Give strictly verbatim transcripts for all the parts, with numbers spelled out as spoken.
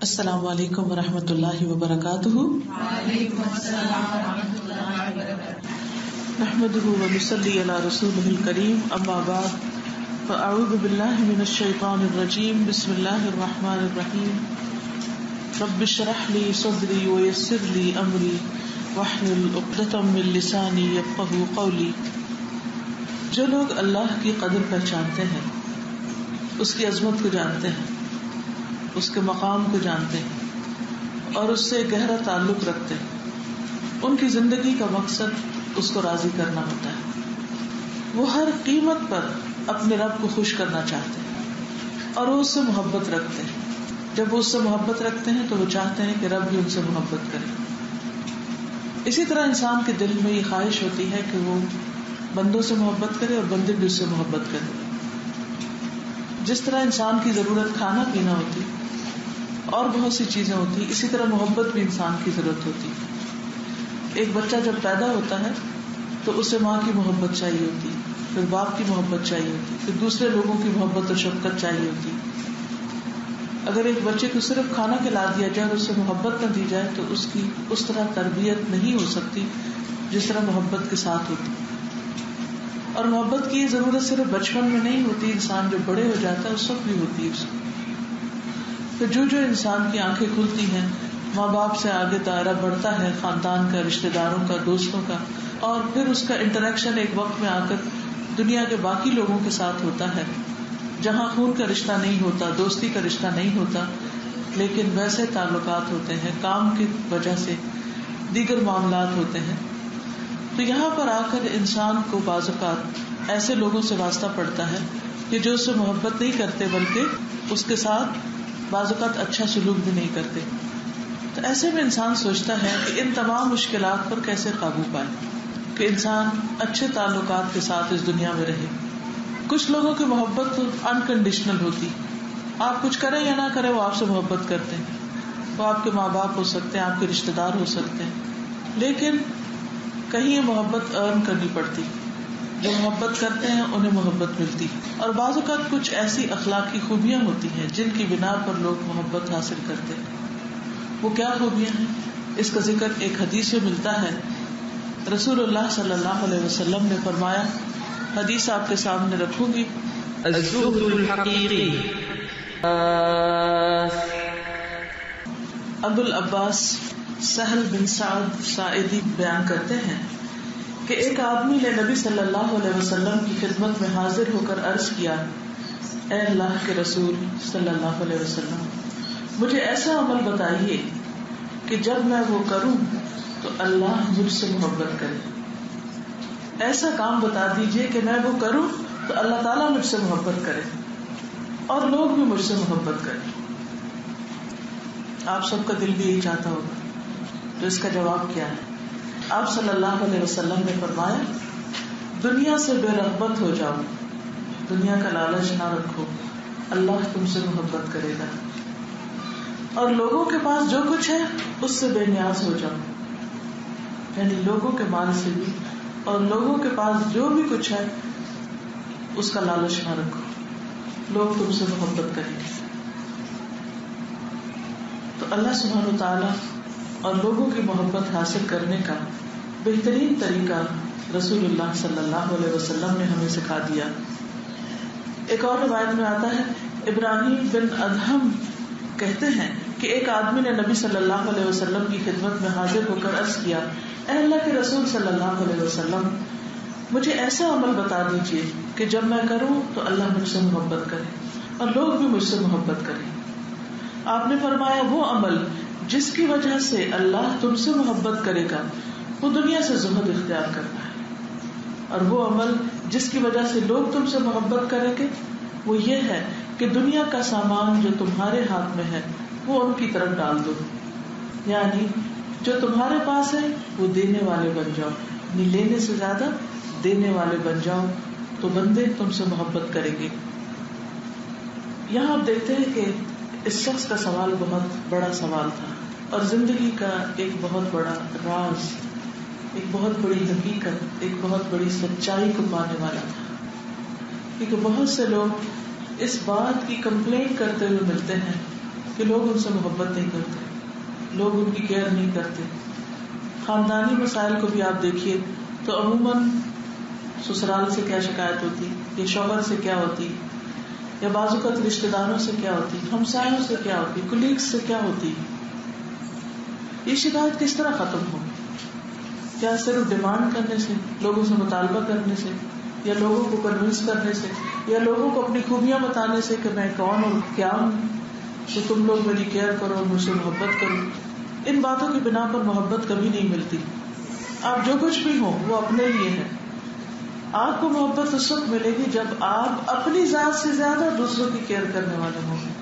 السلام علیکم ورحمۃ اللہ وبرکاتہ. وعلیکم السلام ورحمۃ اللہ وبرکاتہ. نحمده ونصلی علی رسوله الکریم. اما بعد فاعوذ باللہ من الشیطان الرجیم. بسم اللہ الرحمن الرحیم. رب اشرح لی صدری ویسر لی امری واحلل عقدۃ من لسانی یفقهوا قولی. جو لوگ اللہ کی قدر پہچانتے ہیں، اس کی عظمت کو جانتے ہیں، اس کے مقام کو جانتے ہیں اور اس سے گہرا تعلق رکھتے ہیں، ان کی زندگی کا مقصد اس کو راضی کرنا ہوتا ہے. وہ ہر قیمت پر اپنے رب کو خوش کرنا چاہتے ہیں اور وہ اس سے محبت رکھتے ہیں. جب وہ اس سے محبت رکھتے ہیں تو وہ چاہتے ہیں کہ رب بھی ان سے محبت کرے. اسی طرح انسان کے دل میں یہ خواہش ہوتی ہے کہ وہ بندوں سے محبت کرے اور بندے بھی اس سے محبت کرے. جس طرح انسان کی ضرورت کھانا پینا ہوتی اور بہت سی چیزیں ہوتی، اسی طرح محبت بھی انسان کی ضرورت ہوتی. ایک بچہ جب پیدا ہوتا ہے تو اسے ماں کی محبت چاہیے ہوتی، پھر باپ کی محبت چاہیے ہوتی، پھر دوسرے لوگوں کی محبت اور شفقت چاہیے ہوتی. اگر ایک بچے کو صرف کھانا کھلا دیا جائے اور اس سے محبت نہ دی جائے تو اس کی اس طرح تربیت نہیں ہو سکتی جس طرح محبت کے ساتھ ہوتی. اور محبت کی یہ ضرورت صرف بچپن میں نہیں ہوتی، انسان جو بڑے ہو جاتا ہے اس وقت بھی ہوتی ہے اس کو. تو جو جو انسان کی آنکھیں کھلتی ہیں، ماں باپ سے آگے دائرہ بڑھتا ہے، خاندان کا، رشتہ داروں کا، دوستوں کا، اور پھر اس کا انٹریکشن ایک وقت میں آ کر دنیا کے باقی لوگوں کے ساتھ ہوتا ہے، جہاں خون کا رشتہ نہیں ہوتا، دوستی کا رشتہ نہیں ہوتا، لیکن ویسے تعلقات ہوتے ہیں، کام کی وجہ سے دیگر معاملات ہوتے ہیں. تو یہاں پر آ کر انسان کو بعض اوقات ایسے لوگوں سے واسطہ پڑتا ہے کہ جو اس سے محبت نہیں کرتے بلکہ اس کے ساتھ بعض اوقات اچھا سلوک بھی نہیں کرتے. تو ایسے میں انسان سوچتا ہے کہ ان تمام مشکلات پر کیسے قابو پائے کہ انسان اچھے تعلقات کے ساتھ اس دنیا میں رہے. کچھ لوگوں کی محبت انکنڈیشنل ہوتی، آپ کچھ کریں یا نہ کریں وہ آپ سے محبت کرتے ہیں. وہ آپ کے ماں باپ ہو سکتے ہیں، آپ کے رشتہ دار ہو سکتے ہیں، لیکن کہیں یہ محبت ارن کرنی پڑتی. جو محبت کرتے ہیں انہیں محبت ملتی. اور بعض اوقات کچھ ایسی اخلاقی خوبیاں ہوتی ہیں جن کی بنا پر لوگ محبت حاصل کرتے ہیں. وہ کیا خوبیاں ہیں؟ اس کا ذکر ایک حدیث میں ملتا ہے. رسول اللہ صلی اللہ علیہ وسلم نے فرمایا، حدیث آپ کے سامنے رکھوں گی. الزہد الحقیقی. ابو العباس سہل بن سعد ساعدی بیان کرتے ہیں کہ ایک آدمی نے نبی صلی اللہ علیہ وسلم کی خدمت میں حاضر ہو کر عرض کیا، اے اللہ کے رسول صلی اللہ علیہ وسلم، مجھے ایسا عمل بتائیے کہ جب میں وہ کروں تو اللہ مجھ سے محبت کرے. ایسا کام بتا دیجئے کہ میں وہ کروں تو اللہ تعالیٰ مجھ سے محبت کرے اور لوگ بھی مجھ سے محبت کریں. آپ سب کا دل بھی یہی چاہتا ہوگا. تو اس کا جواب کیا ہے؟ آپ صلی اللہ علیہ وسلم نے فرمایا، دنیا سے بے رغبت ہو جاؤ، دنیا کا لالچ نہ رکھو، اللہ تم سے محبت کرے گا. اور لوگوں کے پاس جو کچھ ہے اس سے بے نیاز ہو جاؤ، یعنی لوگوں کے مال سے بھی اور لوگوں کے پاس جو بھی کچھ ہے اس کا لالچ نہ رکھو، لوگ تم سے محبت کریں گے. تو اللہ سبحانہ وتعالی اور لوگوں کی محبت حاصل کرنے کا بہترین طریقہ رسول اللہ صلی اللہ علیہ وسلم نے ہمیں سکھا دیا. ایک اور روایت میں آتا ہے، ابراہیم بن ادہم کہتے ہیں کہ ایک آدمی نے نبی صلی اللہ علیہ وسلم کی خدمت میں حاضر ہو کر عرض کیا، اے اللہ کے رسول صلی اللہ علیہ وسلم، مجھے ایسا عمل بتا دیجیے کہ جب میں کروں تو اللہ مجھ سے محبت کرے اور لوگ بھی مجھ سے محبت کریں. آپ نے فرمایا، وہ عمل جس کی وجہ سے اللہ تم سے محبت کرے گا وہ دنیا سے زہد اختیار کرنا ہے، اور وہ عمل جس کی وجہ سے لوگ تم سے محبت کریں گے وہ یہ ہے کہ دنیا کا سامان جو تمہارے ہاتھ میں ہے وہ ان کی طرف ڈال دو، یعنی جو تمہارے پاس ہے وہ دینے والے بن جاؤ، یعنی لینے سے زیادہ دینے والے بن جاؤ، تو بندے تم سے محبت کریں گے. یہاں آپ دیکھتے ہیں کہ اس شخص کا سوال بہت بڑا سوال تھا اور زندگی کا ایک بہت بڑا راز، ایک بہت بڑی حقیقت، ایک بہت بڑی سچائی کو پانے والا تھا. کیونکہ بہت سے لوگ اس بات کی کمپلین کرتے ہوئے ملتے ہیں کہ لوگ ان سے محبت نہیں کرتے, لوگ ان کی کیئر نہیں کرتے. خاندانی مسائل کو بھی آپ دیکھیے تو عموماً سسرال سے کیا شکایت ہوتی, یا شوہر سے کیا ہوتی, یا بعض اوقات رشتے داروں سے کیا ہوتی, ہمسایوں سے کیا ہوتی, کولیگز سے کیا ہوتی. یہ شکایت کس طرح ختم ہو؟ کیا صرف ڈیمانڈ کرنے سے, لوگوں سے مطالبہ کرنے سے, یا لوگوں کو کنوینس کرنے سے, یا لوگوں کو اپنی خوبیاں بتانے سے کہ میں کون اور کیا ہوں تو تم لوگ میری کیئر کرو اور مجھ سے محبت کرو. ان باتوں کی بنا پر محبت کبھی نہیں ملتی. آپ جو کچھ بھی ہو وہ اپنے لیے ہے. آپ کو محبت اس وقت ملے گی جب آپ اپنی ذات سے زیادہ دوسروں کی کیئر کرنے والے ہوں گے.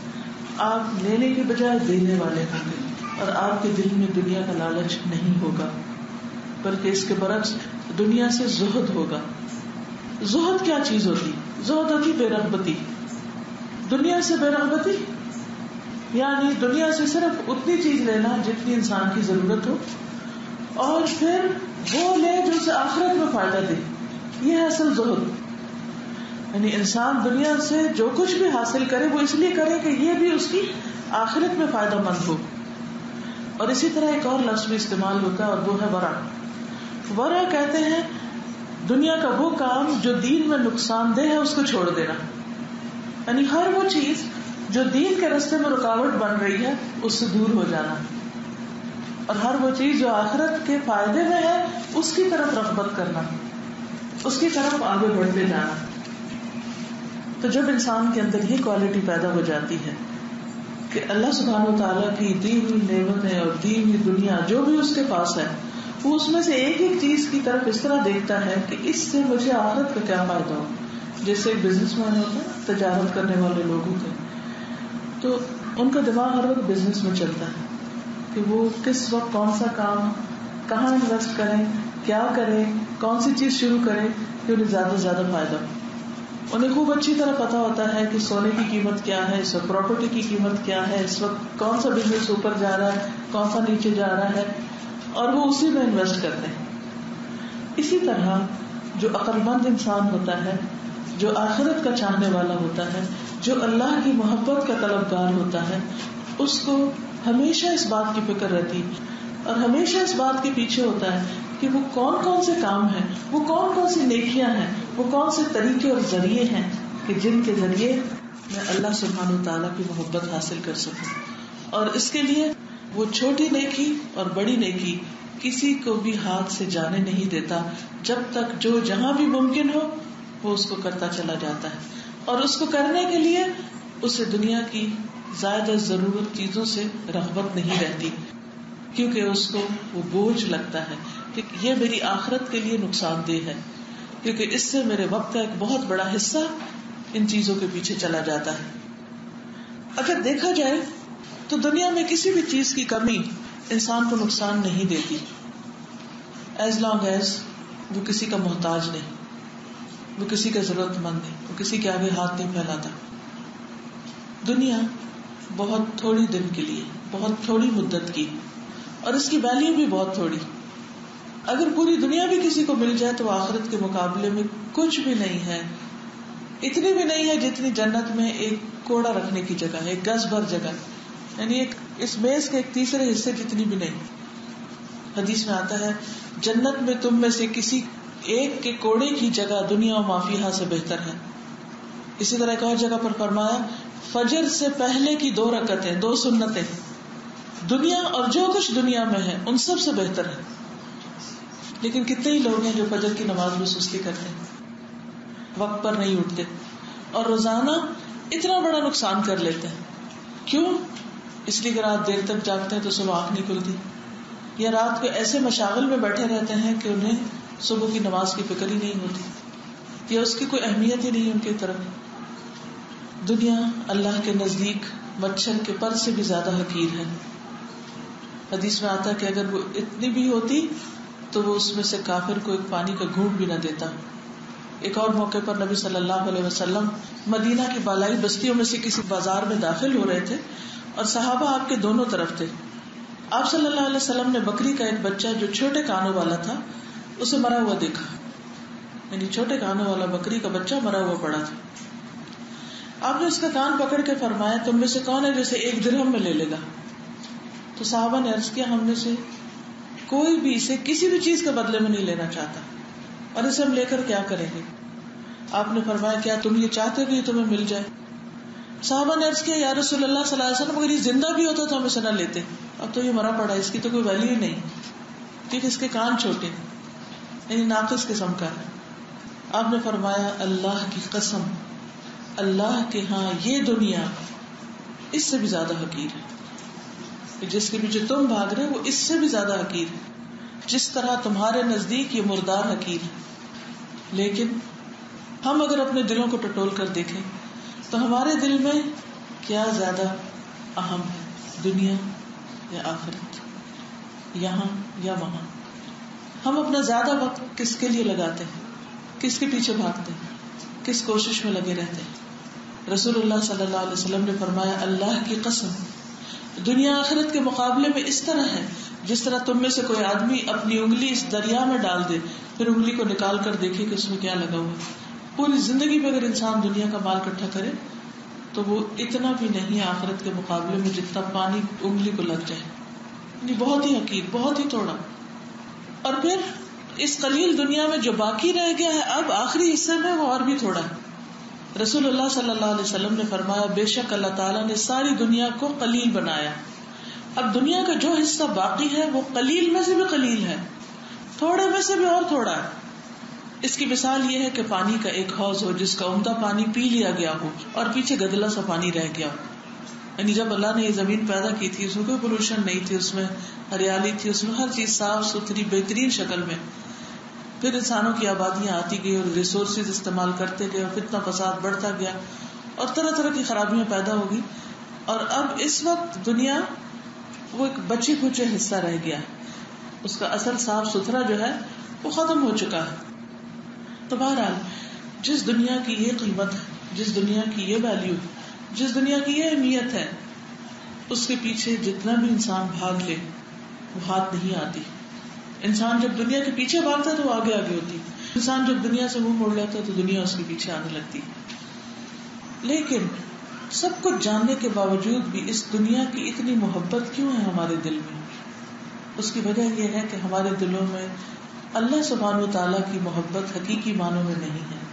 آپ لینے کے بجائے دینے والے ہوں گے, اور آپ کے دل میں دنیا کا لالچ نہیں ہوگا, بلکہ اس کے برعکس دنیا سے زہد ہوگا. زہد کیا چیز ہوتی؟ زہد ہوتی بے رغبتی. دنیا سے بے رغبتی یعنی دنیا سے صرف اتنی چیز لینا جتنی انسان کی ضرورت ہو, اور پھر وہ لے جو اسے آخرت میں فائدہ دے. یہ ہے اصل زہد. یعنی انسان دنیا سے جو کچھ بھی حاصل کرے وہ اس لیے کرے کہ یہ بھی اس کی آخرت میں فائدہ مند ہو. اور اسی طرح ایک اور لفظ بھی استعمال ہوتا ہے, اور وہ ہے ورع. ورع کہتے ہیں دنیا کا وہ کام جو دین میں نقصان دہ ہے اس کو چھوڑ دینا. یعنی ہر وہ چیز جو دین کے راستے میں رکاوٹ بن رہی ہے اس سے دور ہو جانا, اور ہر وہ چیز جو آخرت کے فائدے میں ہے اس کی طرف رغبت کرنا, اس کی طرف آگے بڑھتے جانا. تو جب انسان کے اندر یہ کوالٹی پیدا ہو جاتی ہے کہ اللہ سبحانہ و تعالیٰ کی دی ہوئی نعمتیں اور دی ہوئی دنیا جو بھی اس کے پاس ہے وہ اس میں سے ایک ایک چیز کی طرف اس طرح دیکھتا ہے کہ اس سے مجھے آخرت کا کیا فائدہ ہو. جیسے ایک بزنس مین ہوتا ہے, تجارت کرنے والے لوگ ہوتے ہیں, تو ان کا دماغ ہر وقت بزنس میں چلتا ہے کہ وہ کس وقت کون سا کام کہاں انویسٹ کریں, کیا کریں, کون سی چیز شروع کریں کہ انہیں زیادہ سے زیادہ فائدہ ہو. انہیں خوب اچھی طرح پتا ہوتا ہے کہ سونے کی قیمت کیا ہے, اس وقت پراپرٹی کی قیمت کیا ہے, اس وقت کون سا بزنس اوپر جا رہا ہے, کون سا نیچے جا رہا ہے, اور وہ اسی میں انویسٹ کرتے ہیں. اسی طرح جو عقل مند انسان ہوتا ہے, جو آخرت کا چاہنے والا ہوتا ہے, جو اللہ کی محبت کا طلبگار ہوتا ہے, اس کو ہمیشہ اس بات کی فکر رہتی اور ہمیشہ اس بات کے پیچھے ہوتا ہے کہ وہ کون کون سے کام ہیں, وہ کون کون سی نیکیاں ہیں, وہ کون سے طریقے اور ذریعے ہیں کہ جن کے ذریعے میں اللہ سبحانہ و تعالیٰ کی محبت حاصل کر سکوں. اور اس کے لیے وہ چھوٹی نیکی اور بڑی نیکی کسی کو بھی ہاتھ سے جانے نہیں دیتا, جب تک جو جہاں بھی ممکن ہو وہ اس کو کرتا چلا جاتا ہے. اور اس کو کرنے کے لیے اسے دنیا کی زائد ضرورت چیزوں سے رغبت نہیں رہتی, کیونکہ اس کو وہ بوجھ لگتا ہے کہ یہ میری آخرت کے لیے نقصان دہ ہے, کیونکہ اس سے میرے وقت کا ایک بہت بڑا حصہ ان چیزوں کے پیچھے چلا جاتا ہے. اگر دیکھا جائے تو دنیا میں کسی بھی چیز کی کمی انسان کو نقصان نہیں دیتی, ایز لانگ ایز وہ کسی کا محتاج نہیں, وہ کسی کا ضرورت مند نہیں, وہ کسی کے آگے ہاتھ نہیں پھیلاتا. دنیا بہت تھوڑی دن کے لیے, بہت تھوڑی مدت کی, اور اس کی ویلیو بھی بہت تھوڑی. اگر پوری دنیا بھی کسی کو مل جائے تو آخرت کے مقابلے میں کچھ بھی نہیں ہے. اتنی بھی نہیں ہے جتنی جنت میں ایک کوڑا رکھنے کی جگہ ہے, ایک گز بھر جگہ, یعنی ایک اس میز کے ایک تیسرے حصے جتنی بھی نہیں. حدیث میں آتا ہے جنت میں تم میں سے کسی ایک کے کوڑے کی جگہ دنیا و مافیہا سے بہتر ہے. اسی طرح ایک اور جگہ پر فرمایا فجر سے پہلے کی دو رکعتیں, دو سنتیں دنیا اور جو کچھ دنیا میں ہے ان سب سے بہتر ہے. لیکن کتنے ہی لوگ ہیں جو فجر کی نماز میں سستی کرتے ہیں, وقت پر نہیں اٹھتے, اور روزانہ اتنا بڑا نقصان کر لیتے ہیں. کیوں؟ اس لیے کہ رات دیر تک جاگتے ہیں تو صبح آنکھ نہیں کھلتی, یا رات کو ایسے مشاغل میں بیٹھے رہتے ہیں کہ انہیں صبح کی نماز کی فکر ہی نہیں ہوتی, یا اس کی کوئی اہمیت ہی نہیں ان کی طرف. دنیا اللہ کے نزدیک مچھر کے پر سے بھی زیادہ حقیر ہے. حدیث میں آتا ہے کہ اگر وہ اتنی بھی ہوتی تو وہ اس میں سے کافر کو ایک پانی کا گھونٹ بھی نہ دیتا. ایک اور موقع پر نبی صلی اللہ علیہ وسلم مدینہ کی بالائی بستیوں میں سے کسی بازار میں داخل ہو رہے تھے, اور صحابہ آپ کے دونوں طرف تھے. آپ صلی اللہ علیہ وسلم نے بکری کا ایک بچہ جو چھوٹے کانوں والا تھا اسے مرا ہوا دیکھا, یعنی چھوٹے کانوں والا بکری کا بچہ مرا ہوا پڑا تھا. آپ نے اس کا کان پکڑ کے فرمایا تم میں سے کون ہے جیسے ایک درہم میں لے لے گا؟ تو صحابہ نے عرض کیا ہم میں سے کوئی بھی اسے کسی بھی چیز کے بدلے میں نہیں لینا چاہتا، اور اسے ہم لے کر کیا کریں گے؟ آپ نے فرمایا کیا تم یہ چاہتے کہ یہ تمہیں مل جائے؟ صحابہ نے عرض کیا یا رسول اللہ صلی اللہ علیہ وسلم اگر یہ زندہ بھی ہوتا تو ہم اسے نہ لیتے، اب تو یہ مرا پڑا ہے، اس کی تو کوئی ویلیو ہی نہیں، کیونکہ اس کے کان چھوٹے یعنی ناقص قسم کا ہے۔ آپ نے فرمایا اللہ کی قسم، اللہ کے ہاں یہ دنیا اس سے بھی زیادہ حقیر ہے، جس کے پیچھے تم بھاگ رہے وہ اس سے بھی زیادہ حقیر ہے، جس طرح تمہارے نزدیک یہ مردار حقیر ہے۔ لیکن ہم اگر اپنے دلوں کو ٹٹول کر دیکھیں تو ہمارے دل میں کیا زیادہ اہم ہے، دنیا یا آخرت، یہاں یا وہاں؟ ہم اپنا زیادہ وقت کس کے لیے لگاتے ہیں، کس کے پیچھے بھاگتے ہیں، کس کوشش میں لگے رہتے ہیں؟ رسول اللہ صلی اللہ علیہ وسلم نے فرمایا اللہ کی قسم دنیا آخرت کے مقابلے میں اس طرح ہے جس طرح تم میں سے کوئی آدمی اپنی انگلی اس دریا میں ڈال دے پھر انگلی کو نکال کر دیکھے کہ اس میں کیا لگا ہوا ہے۔ پوری زندگی میں اگر انسان دنیا کا مال اکٹھا کرے تو وہ اتنا بھی نہیں ہے آخرت کے مقابلے میں جتنا پانی انگلی کو لگ جائے، یعنی بہت ہی حقیر، بہت ہی تھوڑا۔ اور پھر اس قلیل دنیا میں جو باقی رہ گیا ہے اب آخری حصے میں وہ اور بھی تھوڑا ہے۔ رسول اللہ صلی اللہ علیہ وسلم نے فرمایا بے شک اللہ تعالیٰ نے ساری دنیا کو قلیل بنایا، اب دنیا کا جو حصہ باقی ہے وہ قلیل میں سے بھی قلیل ہے، تھوڑے میں سے بھی اور تھوڑا ہے۔ اس کی مثال یہ ہے کہ پانی کا ایک حوض ہو جس کا عمدہ پانی پی لیا گیا ہو اور پیچھے گدلا سا پانی رہ گیا ہو، یعنی جب اللہ نے یہ زمین پیدا کی تھی اس میں کوئی پولوشن نہیں تھی، اس میں ہریالی تھی، اس میں ہر چیز صاف ستھری بہترین شکل میں، پھر انسانوں کی آبادیاں آتی گئی اور ریسورسز استعمال کرتے گئے اور فتنہ فساد بڑھتا گیا اور طرح طرح کی خرابیاں پیدا ہوگی، اور اب اس وقت دنیا وہ ایک بچی کچے حصہ رہ گیا، اس کا اصل صاف ستھرا جو ہے وہ ختم ہو چکا ہے۔ تو بہرحال جس دنیا کی یہ قیمت ہے، جس دنیا کی یہ ویلیو، جس دنیا کی یہ اہمیت ہے، اس کے پیچھے جتنا بھی انسان بھاگ لے وہ ہاتھ نہیں آتی۔ انسان جب دنیا کے پیچھے بھاگتا ہے تو وہ آگے آگے ہوتی، انسان جب دنیا سے منہ موڑ لیتا ہے تو دنیا اس کے پیچھے آنے لگتی۔ لیکن سب کچھ جاننے کے باوجود بھی اس دنیا کی اتنی محبت کیوں ہے ہمارے دل میں؟ اس کی وجہ یہ ہے کہ ہمارے دلوں میں اللہ سبحانہ و تعالیٰ کی محبت حقیقی معنوں میں نہیں ہے۔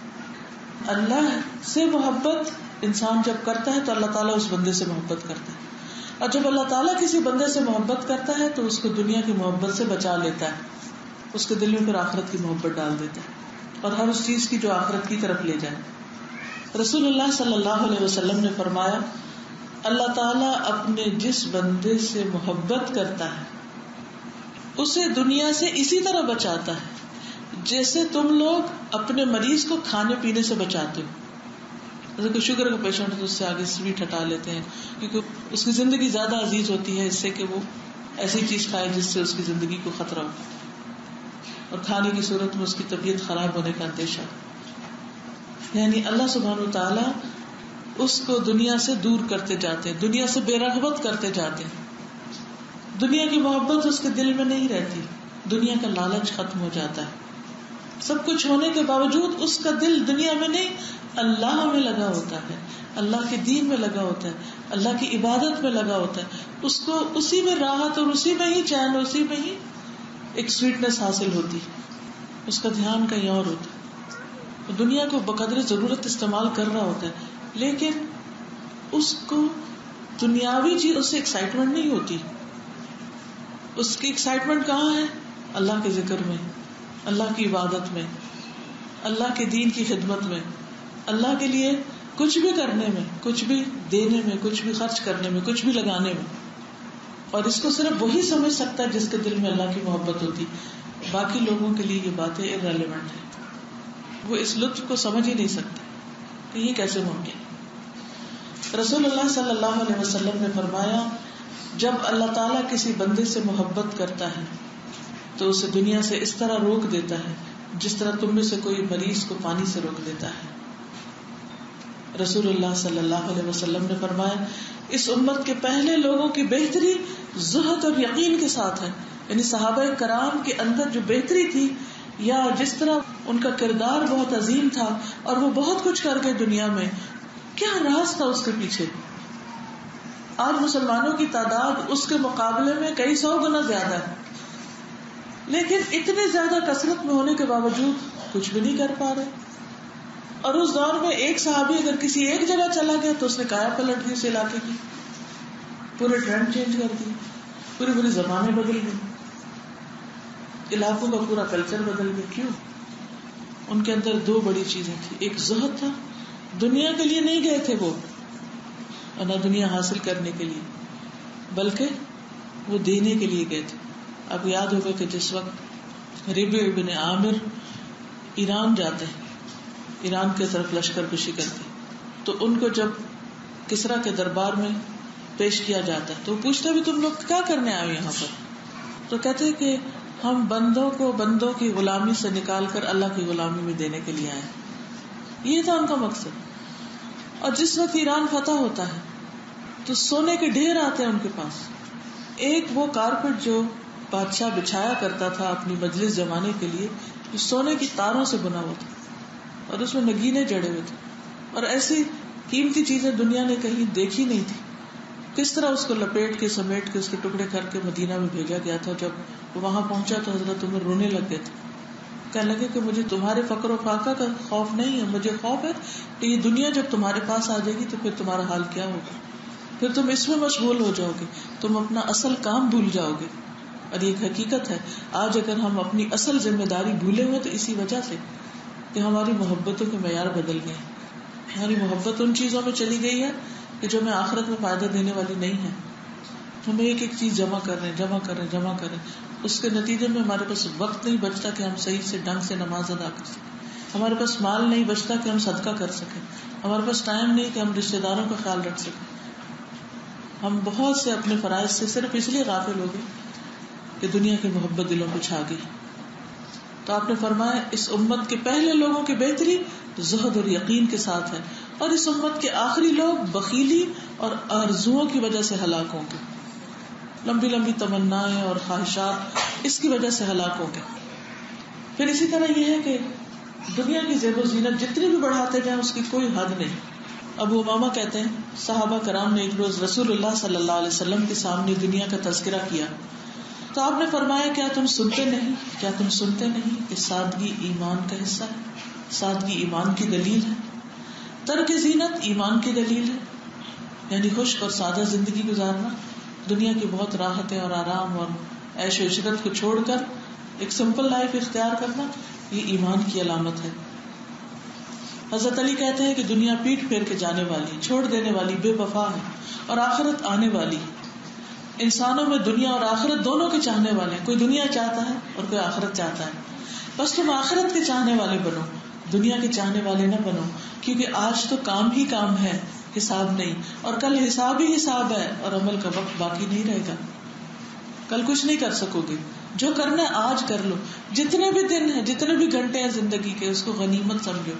اللہ سے محبت انسان جب کرتا ہے تو اللہ تعالیٰ اس بندے سے محبت کرتا ہے، اور جب اللہ تعالیٰ کسی بندے سے محبت کرتا ہے تو اس کو دنیا کی محبت سے بچا لیتا ہے، اس کے دل میں پھر آخرت کی محبت ڈال دیتا ہے اور ہر اس چیز کی جو آخرت کی طرف لے جائے۔ رسول اللہ صلی اللہ علیہ وسلم نے فرمایا اللہ تعالیٰ اپنے جس بندے سے محبت کرتا ہے اسے دنیا سے اسی طرح بچاتا ہے جیسے تم لوگ اپنے مریض کو کھانے پینے سے بچاتے ہو۔ جیسے کوئی شوگر کا پیشنٹ ہے تو اس سے آگے سویٹ ہٹا لیتے ہیں کیونکہ اس کی زندگی زیادہ عزیز ہوتی ہے اس سے کہ وہ ایسی چیز کھائے جس سے اس کی زندگی کو خطرہ ہو، اور کھانے کی صورت میں اس کی طبیعت خراب ہونے کا اندیشہ۔ یعنی اللہ سبحانہ و تعالیٰ اس کو دنیا سے دور کرتے جاتے ہیں، دنیا سے بے رغبت کرتے جاتے ہیں، دنیا کی محبت اس کے دل میں نہیں رہتی، دنیا کا لالچ ختم ہو جاتا ہے۔ سب کچھ ہونے کے باوجود اس کا دل دنیا میں نہیں اللہ میں لگا ہوتا ہے، اللہ کے دین میں لگا ہوتا ہے، اللہ کی عبادت میں لگا ہوتا ہے، اس کو اسی میں راحت اور اسی میں ہی چین، اسی میں ہی ایک سویٹنس حاصل ہوتی، اس کا دھیان کہیں اور ہوتا ہے، دنیا کو بقدر ضرورت استعمال کر رہا ہوتا ہے، لیکن اس کو دنیاوی چیز اس سے ایکسائٹمنٹ نہیں ہوتی۔ اس کی ایکسائٹمنٹ کہاں ہے؟ اللہ کے ذکر میں، اللہ کی عبادت میں، اللہ کے دین کی خدمت میں، اللہ کے لیے کچھ بھی کرنے میں، کچھ بھی دینے میں، کچھ بھی خرچ کرنے میں، کچھ بھی لگانے میں۔ اور اس کو صرف وہی سمجھ سکتا ہے جس کے دل میں اللہ کی محبت ہوتی، باقی لوگوں کے لیے یہ باتیں irrelevant ہیں، وہ اس لطف کو سمجھ ہی نہیں سکتے کہ یہ کیسے ممکن۔ رسول اللہ صلی اللہ علیہ وسلم نے فرمایا جب اللہ تعالیٰ کسی بندے سے محبت کرتا ہے تو اسے دنیا سے اس طرح روک دیتا ہے جس طرح تم میں سے کوئی مریض کو پانی سے روک دیتا ہے۔ رسول اللہ صلی اللہ علیہ وسلم نے فرمایا اس امت کے پہلے لوگوں کی بہتری زہد اور یقین کے ساتھ ہے، یعنی صحابہ کرام کے اندر جو بہتری تھی یا جس طرح ان کا کردار بہت عظیم تھا اور وہ بہت کچھ کر گئے دنیا میں، کیا راز تھا اس کے پیچھے؟ آج مسلمانوں کی تعداد اس کے مقابلے میں کئی سو گنا زیادہ ہے، لیکن اتنے زیادہ کثرت میں ہونے کے باوجود کچھ بھی نہیں کر پا رہے. اور اس دور میں ایک صحابی اگر کسی ایک جگہ چلا گیا تو اس نے کایا پلٹ دی اس علاقے کی، پورے ٹرینڈ چینج کر دیے، پورے پورے زمانے بدل گئے، علاقوں کا پورا کلچر بدل گیا. کیوں؟ ان کے اندر دو بڑی چیزیں تھی. ایک زہد تھا، دنیا کے لیے نہیں گئے تھے وہ، اور نہ دنیا حاصل کرنے کے لیے، بلکہ وہ دینے کے لیے گئے تھے. اب یاد ہوگا کہ جس وقت ربیع بن عامر ایران جاتے ہیں، ایران کی طرف لشکر کشی کرتے، تو ان کو جب کسریٰ کے دربار میں پیش کیا جاتا ہے تو وہ پوچھتا بھی تم لوگ کیا کرنے آئے یہاں پر؟ تو کہتے ہیں کہ ہم بندوں کو بندوں کی غلامی سے نکال کر اللہ کی غلامی میں دینے کے لیے آئے. یہ تھا ان کا مقصد. اور جس وقت ایران فتح ہوتا ہے تو سونے کے ڈھیر آتے ہیں ان کے پاس. ایک وہ کارپٹ جو بادشاہ بچھایا کرتا تھا اپنی مجلس جمانے کے لیے، جو سونے کی تاروں سے بنا ہوا تھا اور اس میں نگینے جڑے ہوئے تھے، اور ایسی قیمتی چیزیں دنیا نے کہیں دیکھی نہیں تھی. کس طرح اس کو لپیٹ کے سمیٹ کے اس کے ٹکڑے کر کے مدینہ میں بھیجا گیا تھا. جب وہ وہاں پہنچا تو حضرت عمر رونے لگ گئے تھے، کہنے لگے کہ مجھے تمہارے فقر و فاقہ کا خوف نہیں ہے، مجھے خوف ہے کہ یہ دنیا جب تمہارے پاس آ جائے گی تو پھر تمہارا حال کیا ہوگا، پھر تم اس میں مشغول ہو جاؤ گے، تم اپنا اصل کام بھول جاؤ گے. اور یہ حقیقت ہے، آج اگر ہم اپنی اصل ذمہ داری بھولے ہوئے تو اسی وجہ سے کہ ہماری محبتوں کے معیار بدل گئے. ہماری محبت ان چیزوں میں چلی گئی ہے کہ جو ہمیں آخرت میں فائدہ دینے والی نہیں ہے. ہم ایک ایک چیز جمع کر رہے ہیں جمع کر رہے ہیں جمع کر رہے ہیں، اس کے نتیجے میں ہمارے پاس وقت نہیں بچتا کہ ہم صحیح سے ڈھنگ سے نماز ادا کر سکیں، ہمارے پاس مال نہیں بچتا کہ ہم صدقہ کر سکیں، ہمارے پاس ٹائم نہیں کہ ہم رشتے داروں کا خیال رکھ سکیں. ہم بہت سے اپنے فرائض سے صرف اس لیے غافل ہو گئے کہ دنیا کی محبت دلوں کو چھا گئی. تو آپ نے فرمایا اس امت کے پہلے لوگوں کی بہتری زہد اور یقین کے ساتھ ہے، اور اس امت کے آخری لوگ بخیلی اور آرزوؤں کی وجہ سے ہلاک ہوں گے، لمبی لمبی تمنائیں اور خواہشات اس کی وجہ سے ہلاک ہوں گے. پھر اسی طرح یہ ہے کہ دنیا کی زیب و زینت جتنی بھی بڑھاتے جائیں اس کی کوئی حد نہیں. ابو امامہ کہتے ہیں صحابہ کرام نے ایک روز رسول اللہ صلی اللہ علیہ وسلم کے سامنے دنیا کا تذکرہ کیا تو آپ نے فرمایا کیا تم سنتے نہیں کیا تم سنتے نہیں کہ سادگی ایمان کا حصہ ہے، سادگی ایمان کی دلیل ہے، ترک زینت ایمان کی دلیل ہے. یعنی خشک اور سادہ زندگی گزارنا، دنیا کی بہت راحتیں اور آرام اور عیش و عشرت کو چھوڑ کر ایک سمپل لائف اختیار کرنا، یہ ایمان کی علامت ہے. حضرت علی کہتے ہیں کہ دنیا پیٹ پھیر کے جانے والی، چھوڑ دینے والی، بے وفا ہے، اور آخرت آنے والی. انسانوں میں دنیا اور آخرت دونوں کے چاہنے والے ہیں، کوئی دنیا چاہتا ہے اور کوئی آخرت چاہتا ہے. بس تم آخرت کے چاہنے والے بنو، دنیا کے چاہنے والے نہ بنو، کیونکہ آج تو کام ہی کام ہے، حساب نہیں، اور کل حساب ہی حساب ہے، اور عمل کا وقت باقی نہیں رہے گا. کل کچھ نہیں کر سکو گے، جو کرنا ہے آج کر لو. جتنے بھی دن ہیں، جتنے بھی گھنٹے ہیں زندگی کے، اس کو غنیمت سمجھو.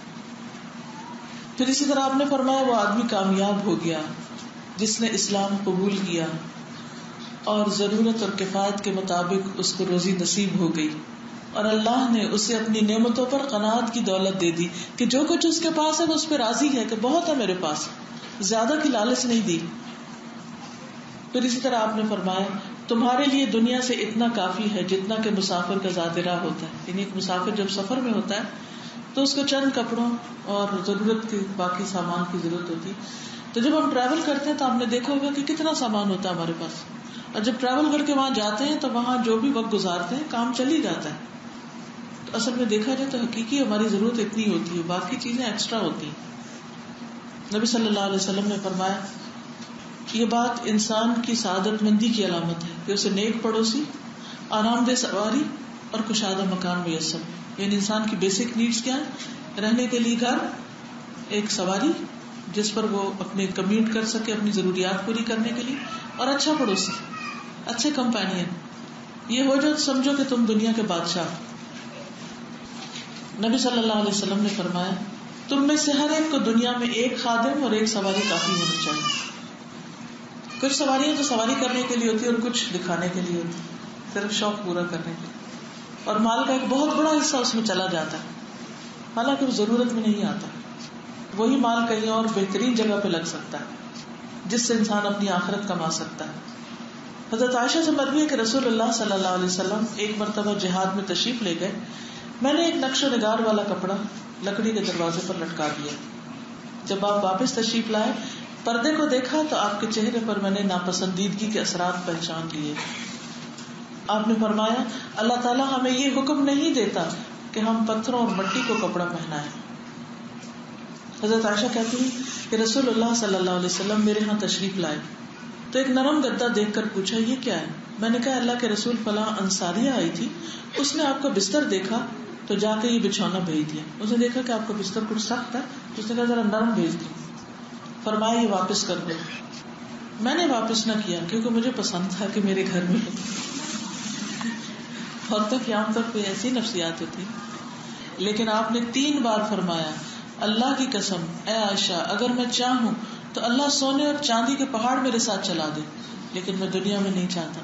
پھر اسی طرح آپ نے فرمایا وہ آدمی کامیاب ہو گیا جس نے اسلام قبول کیا اور ضرورت اور کفایت کے مطابق اس کو روزی نصیب ہو گئی، اور اللہ نے اسے اپنی نعمتوں پر قناعت کی دولت دے دی کہ جو کچھ اس کے پاس ہے وہ اس پہ راضی ہے کہ بہت ہے میرے پاس، زیادہ کی لالچ نہیں دی. پھر اسی طرح آپ نے فرمایا تمہارے لیے دنیا سے اتنا کافی ہے جتنا کہ مسافر کا زاد راہ ہوتا ہے. یعنی ایک مسافر جب سفر میں ہوتا ہے تو اس کو چند کپڑوں اور ضرورت کے باقی سامان کی ضرورت ہوتی ہے. تو جب ہم ٹریول کرتے ہیں تو آپ نے دیکھا ہوگا کہ کتنا سامان ہوتا ہے ہمارے پاس، اور جب ٹریول کر کے وہاں جاتے ہیں تو وہاں جو بھی وقت گزارتے ہیں کام چل ہی جاتا ہے. تو اصل میں دیکھا جائے تو حقیقی ہماری ضرورت اتنی ہوتی ہے، باقی چیزیں ایکسٹرا ہوتی ہیں. نبی صلی اللہ علیہ وسلم نے فرمایا یہ بات انسان کی سعادت مندی کی علامت ہے کہ اسے نیک پڑوسی، آرام دہ سواری اور کشادہ مکان میسر. یعنی انسان کی بیسک نیڈس کیا ہے؟ رہنے کے لیے گھر، ایک سواری جس پر وہ اپنے کمیوٹ کر سکے اپنی ضروریات پوری کرنے کے لیے، اور اچھا پڑوسی، اچھے کمپینین. یہ ہو جائے سمجھو کہ تم دنیا کے بادشاہ. نبی صلی اللہ علیہ وسلم نے فرمایا تم میں سے ہر ایک کو دنیا میں ایک خادم اور ایک سواری کافی ہونی چاہیے. کچھ سواریاں تو سواری کرنے کے لیے ہوتی ہے اور کچھ دکھانے کے لیے ہوتی ہے، صرف شوق پورا کرنے کے لیے، اور مال کا ایک بہت بڑا حصہ اس میں چلا جاتا ہے حالانکہ وہ ضرورت میں نہیں آتا. وہی مال کہیں اور بہترین جگہ پہ لگ سکتا ہے جس سے انسان اپنی آخرت کما سکتا ہے. حضرت عائشہ سے مروی ہے کہ رسول اللہ صلی اللہ علیہ وسلم ایک مرتبہ جہاد میں تشریف لے گئے. میں نے ایک نقش و نگار والا کپڑا لکڑی کے دروازے پر لٹکا دیا. جب آپ واپس تشریف لائے پردے کو دیکھا تو آپ کے چہرے پر میں نے ناپسندیدگی کے اثرات پہچان لیے. آپ نے فرمایا اللہ تعالیٰ ہمیں یہ حکم نہیں دیتا کہ ہم پتھروں اور مٹی کو کپڑا پہنائیں. حضرت عائشہ کہتی ہیں کہ رسول اللہ صلی اللہ علیہ وسلم میرے ہاں تشریف لائے تو ایک نرم گدا دیکھ کر پوچھا یہ کیا ہے. میں نے کہا اللہ کے رسول فلاں انصاریہ آئی تھی, اس نے آپ کا بستر دیکھا تو جا کے یہ بچھونا بھیج دیا. اس نے دیکھا کہ آپ کا بستر کچھ سخت ہے, اس نے کہا ذرا نرم بھیج دیا. فرمایا یہ واپس کر دو. میں نے واپس نہ کیا کیونکہ مجھے پسند تھا کہ میرے گھر میں عورتوں کی عام طور پہ ایسی نفسیات ہوتی. لیکن آپ نے تین بار فرمایا اللہ کی قسم اے عائشہ اگر میں چاہوں تو اللہ سونے اور چاندی کے پہاڑ میرے ساتھ چلا دے, لیکن میں دنیا میں نہیں چاہتا.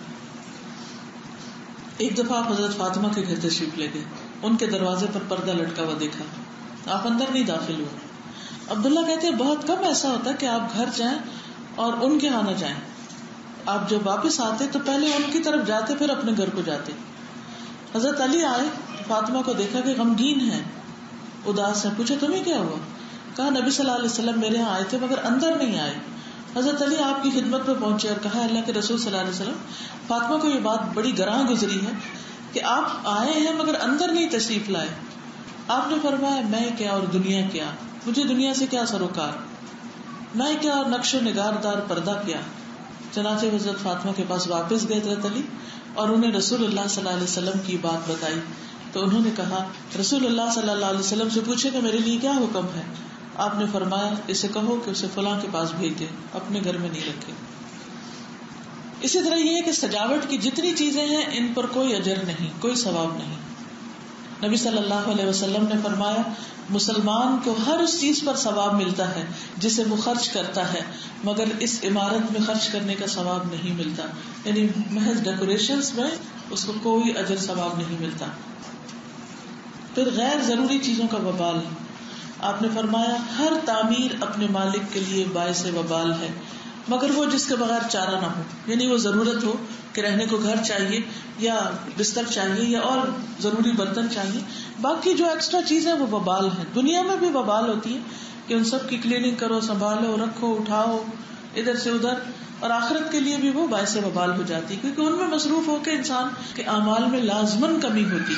ایک دفعہ آپ حضرت فاطمہ کے گھر تشریف لے گئے. ان کے دروازے پر پردہ لٹکا ہوا دیکھا, آپ اندر نہیں داخل ہوئے. عبداللہ کہتے ہیں بہت کم ایسا ہوتا ہے کہ آپ گھر جائیں اور ان کے ہاں نہ جائیں. آپ جب واپس آتے تو پہلے ان کی طرف جاتے پھر اپنے گھر کو جاتے. حضرت علی آئے, فاطمہ کو دیکھا کہ غمگین ہے, اداس ہے. پوچھا تمہیں کیا ہوا؟ کہا نبی صلی اللہ علیہ وسلم میرے یہاں آئے تھے مگر اندر نہیں آئے. حضرت علی آپ کی خدمت میں پہنچے اور کہا اللہ کے رسول صلی اللہ علیہ وسلم فاطمہ کو یہ بات بڑی گراں گزری ہے کہ آپ آئے ہیں مگر اندر نہیں تشریف لائے. آپ نے فرمایا میں کیا اور دنیا کیا, مجھے دنیا سے کیا سروکار, میں کیا اور نقش و نگار دار پردہ کیا. چنانچہ حضرت فاطمہ کے پاس واپس گئے حضرت علی اور انہیں رسول اللہ صلی اللہ علیہ وسلم کی بات بتائی تو انہوں نے کہا رسول اللہ صلی اللہ علیہ وسلم سے پوچھے کہ میرے لیے کیا حکم ہے. آپ نے فرمایا اسے کہو کہ اسے فلاں کے پاس بھیج دے, اپنے گھر میں نہیں رکھے. اسی طرح یہ ہے کہ سجاوٹ کی جتنی چیزیں ہیں ان پر کوئی اجر نہیں, کوئی ثواب نہیں. نبی صلی اللہ علیہ وسلم نے فرمایا مسلمان کو ہر اس چیز پر ثواب ملتا ہے جسے وہ خرچ کرتا ہے مگر اس عمارت میں خرچ کرنے کا ثواب نہیں ملتا. یعنی محض ڈیکوریشنز میں اس کو کوئی اجر ثواب نہیں ملتا. پھر غیر ضروری چیزوں کا وبال, آپ نے فرمایا ہر تعمیر اپنے مالک کے لیے باعث وبال ہے مگر وہ جس کے بغیر چارہ نہ ہو. یعنی وہ ضرورت ہو کہ رہنے کو گھر چاہیے یا بستر چاہیے یا اور ضروری برتن چاہیے, باقی جو ایکسٹرا چیزیں وہ وبال ہیں. دنیا میں بھی وبال ہوتی ہے کہ ان سب کی کلیننگ کرو, سنبھالو, رکھو, اٹھاؤ ادھر سے ادھر, اور آخرت کے لیے بھی وہ باعث وبال ہو جاتی ہے کیونکہ ان میں مصروف ہو کے انسان کے اعمال میں لازماً کمی ہوتی.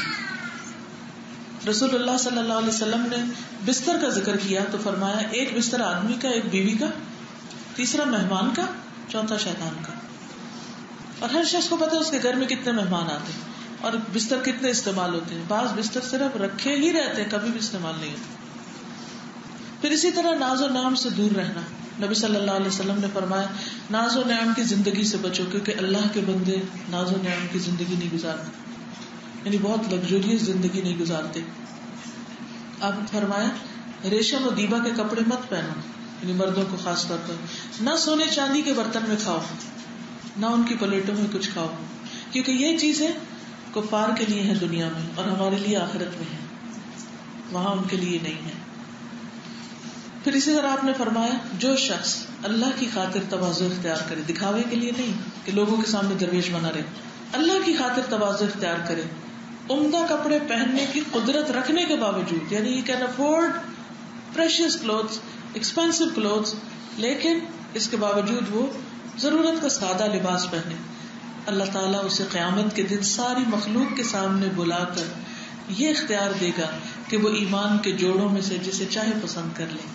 رسول اللہ صلی اللہ علیہ وسلم نے بستر کا ذکر کیا تو فرمایا ایک بستر آدمی کا, ایک بیوی کا, تیسرا مہمان کا, چوتھا شیطان کا. اور ہر شخص کو پتا ہے اس کے گھر میں کتنے مہمان آتے ہیں اور بستر کتنے استعمال ہوتے ہیں. بعض بستر صرف رکھے ہی رہتے ہیں, کبھی بھی استعمال نہیں ہوتے. پھر اسی طرح ناز و نام سے دور رہنا. نبی صلی اللہ علیہ وسلم نے فرمایا ناز و نعم کی زندگی سے بچو کیونکہ اللہ کے بندے ناز و نعم کی زندگی نہیں گزارتے, یعنی بہت لگژریس زندگی نہیں گزارتے. آپ نے فرمایا ریشم و دیبا کے کپڑے مت پہنو, یعنی مردوں کو خاص طور پر. نہ سونے چاندی کے برتن میں کھاؤ, نہ ان کی پلیٹوں میں کچھ کھاؤ, کیونکہ یہ چیزیں کفار کے لیے ہیں دنیا میں اور ہمارے لیے آخرت میں ہے, وہاں ان کے لیے نہیں ہے. پھر اسی طرح آپ نے فرمایا جو شخص اللہ کی خاطر تواضع اختیار کرے, دکھاوے کے لیے نہیں کہ لوگوں کے سامنے درویش بنا رہے, اللہ کی خاطر تواضع اختیار کرے, عمدہ کپڑے پہننے کی قدرت رکھنے کے باوجود, یعنی you can afford precious clothes, expensive clothes, لیکن اس کے باوجود وہ ضرورت کا سادہ لباس پہنے, اللہ تعالیٰ اسے قیامت کے دن ساری مخلوق کے سامنے بلا کر یہ اختیار دے گا کہ وہ ایمان کے جوڑوں میں سے جسے چاہے پسند کر لے.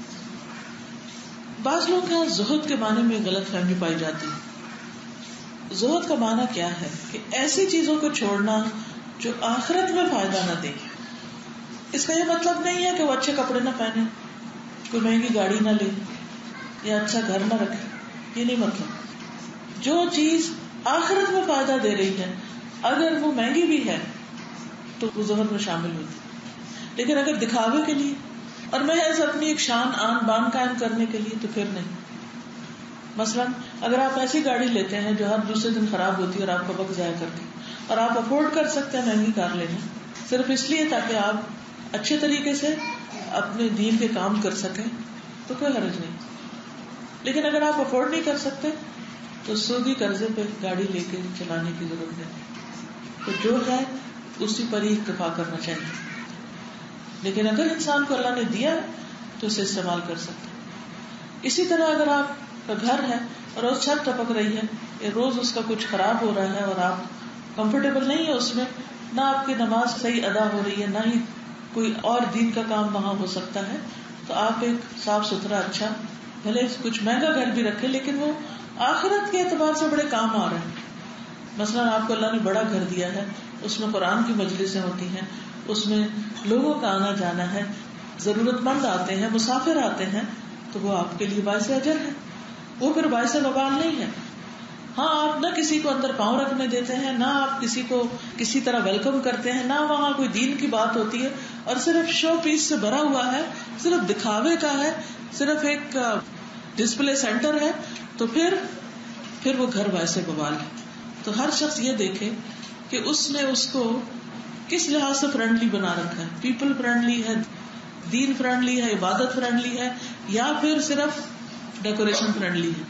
بعض لوگ یہاں زہد کے معنی میں غلط فہمی پائی جاتی ہے. زہد کا معنی کیا ہے کہ ایسی چیزوں کو چھوڑنا جو آخرت میں فائدہ نہ دے. اس کا یہ مطلب نہیں ہے کہ وہ اچھے کپڑے نہ پہنے, کوئی مہنگی گاڑی نہ لے یا اچھا گھر نہ رکھے, یہ نہیں مطلب. جو چیز آخرت میں فائدہ دے رہی ہے اگر وہ مہنگی بھی ہے تو وہ زہد میں شامل ہوتی, لیکن اگر دکھاوے کے لیے اور محض اپنی ایک شان آن بان قائم کرنے کے لیے تو پھر نہیں. مثلا اگر آپ ایسی گاڑی لیتے ہیں جو ہر دوسرے دن خراب ہوتی ہے اور آپ کا وقت ضائع کرتی ہے, اور آپ افورڈ کر سکتے ہیں مہنگی کار لینا صرف اس لیے تاکہ آپ اچھے طریقے سے اپنے دین کے کام کر سکیں, تو کوئی حرج نہیں. لیکن اگر آپ افورڈ نہیں کر سکتے تو سودی قرضے پہ گاڑی لے کے چلانے کی ضرورت نہیں. تو جو ہے اسی پر ہی اکتفا کرنا چاہیے. لیکن اگر انسان کو اللہ نے دیا تو اسے استعمال کر سکتے. اسی طرح اگر آپ کا گھر ہے اور روز چھت ٹپک رہی ہے یا روز اس کا کچھ خراب ہو رہا ہے اور آپ کمفرٹیبل نہیں ہے اس میں, نہ آپ کی نماز صحیح ادا ہو رہی ہے, نہ ہی کوئی اور دین کا کام وہاں ہو سکتا ہے, تو آپ ایک صاف ستھرا اچھا بھلے کچھ مہنگا گھر بھی رکھے لیکن وہ آخرت کے اعتبار سے بڑے کام آ رہے ہیں. مثلاً آپ کو اللہ نے بڑا گھر دیا ہے, اس میں قرآن کی مجلسیں ہوتی ہیں, اس میں لوگوں کا آنا جانا ہے, ضرورت مند آتے ہیں, مسافر آتے ہیں, تو وہ آپ کے لیے باعث اجر ہے, وہ پھر باعث وبال نہیں ہے. ہاں آپ نہ کسی کو اندر پاؤں رکھنے دیتے ہیں, نہ آپ کسی کو کسی طرح ویلکم کرتے ہیں, نہ وہاں کوئی دین کی بات ہوتی ہے, اور صرف شو پیس سے بھرا ہوا ہے, صرف دکھاوے کا ہے, صرف ایک ڈسپلے سینٹر ہے, تو پھر پھر وہ گھر باعث وبال ہے. تو ہر شخص یہ دیکھے کہ اس نے اس کو کس لحاظ سے فرینڈلی بنا رکھا ہے. پیپل فرینڈلی ہے, دین فرینڈلی ہے, عبادت فرینڈلی ہے, یا پھر صرف ڈیکوریشن فرینڈلی ہے.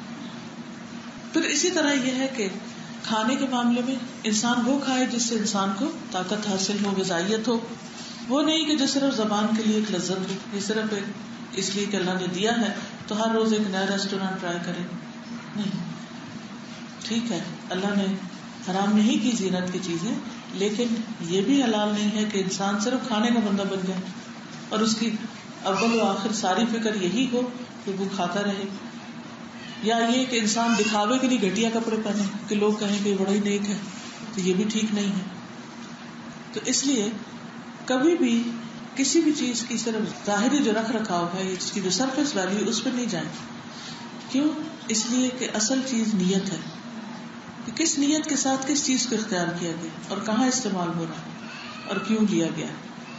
پھر اسی طرح یہ ہے کہ کھانے کے معاملے میں انسان وہ کھائے جس سے انسان کو طاقت حاصل ہو, غذائیت ہو, وہ نہیں کہ جو صرف زبان کے لیے ایک لذت ہو, یہ صرف ایک اس لیے کہ اللہ نے دیا ہے تو ہر روز ایک نیا ریسٹورینٹ ٹرائی کرے. نہیں, ٹھیک ہے اللہ نے حرام نہیں کی زینت کی چیزیں, لیکن یہ بھی حلال نہیں ہے کہ انسان صرف کھانے کا بندہ بن جائے اور اس کی اول و آخر ساری فکر یہی ہو کہ وہ کھاتا رہے, یا یہ کہ انسان دکھاوے کے لیے گھٹیا کپڑے پہنے کہ لوگ کہیں کہ بڑا ہی نیک ہے, تو یہ بھی ٹھیک نہیں ہے. تو اس لیے کبھی بھی کسی بھی چیز کی صرف ظاہری جو رکھ رکھاؤ ہے, اس کی جو سرفیس ویلیو, اس پہ نہیں جائیں. کیوں؟ اس لیے کہ اصل چیز نیت ہے, کہ کس نیت کے ساتھ کس چیز کو اختیار کیا گیا اور کہاں استعمال ہو رہا ہے اور کیوں لیا گیا.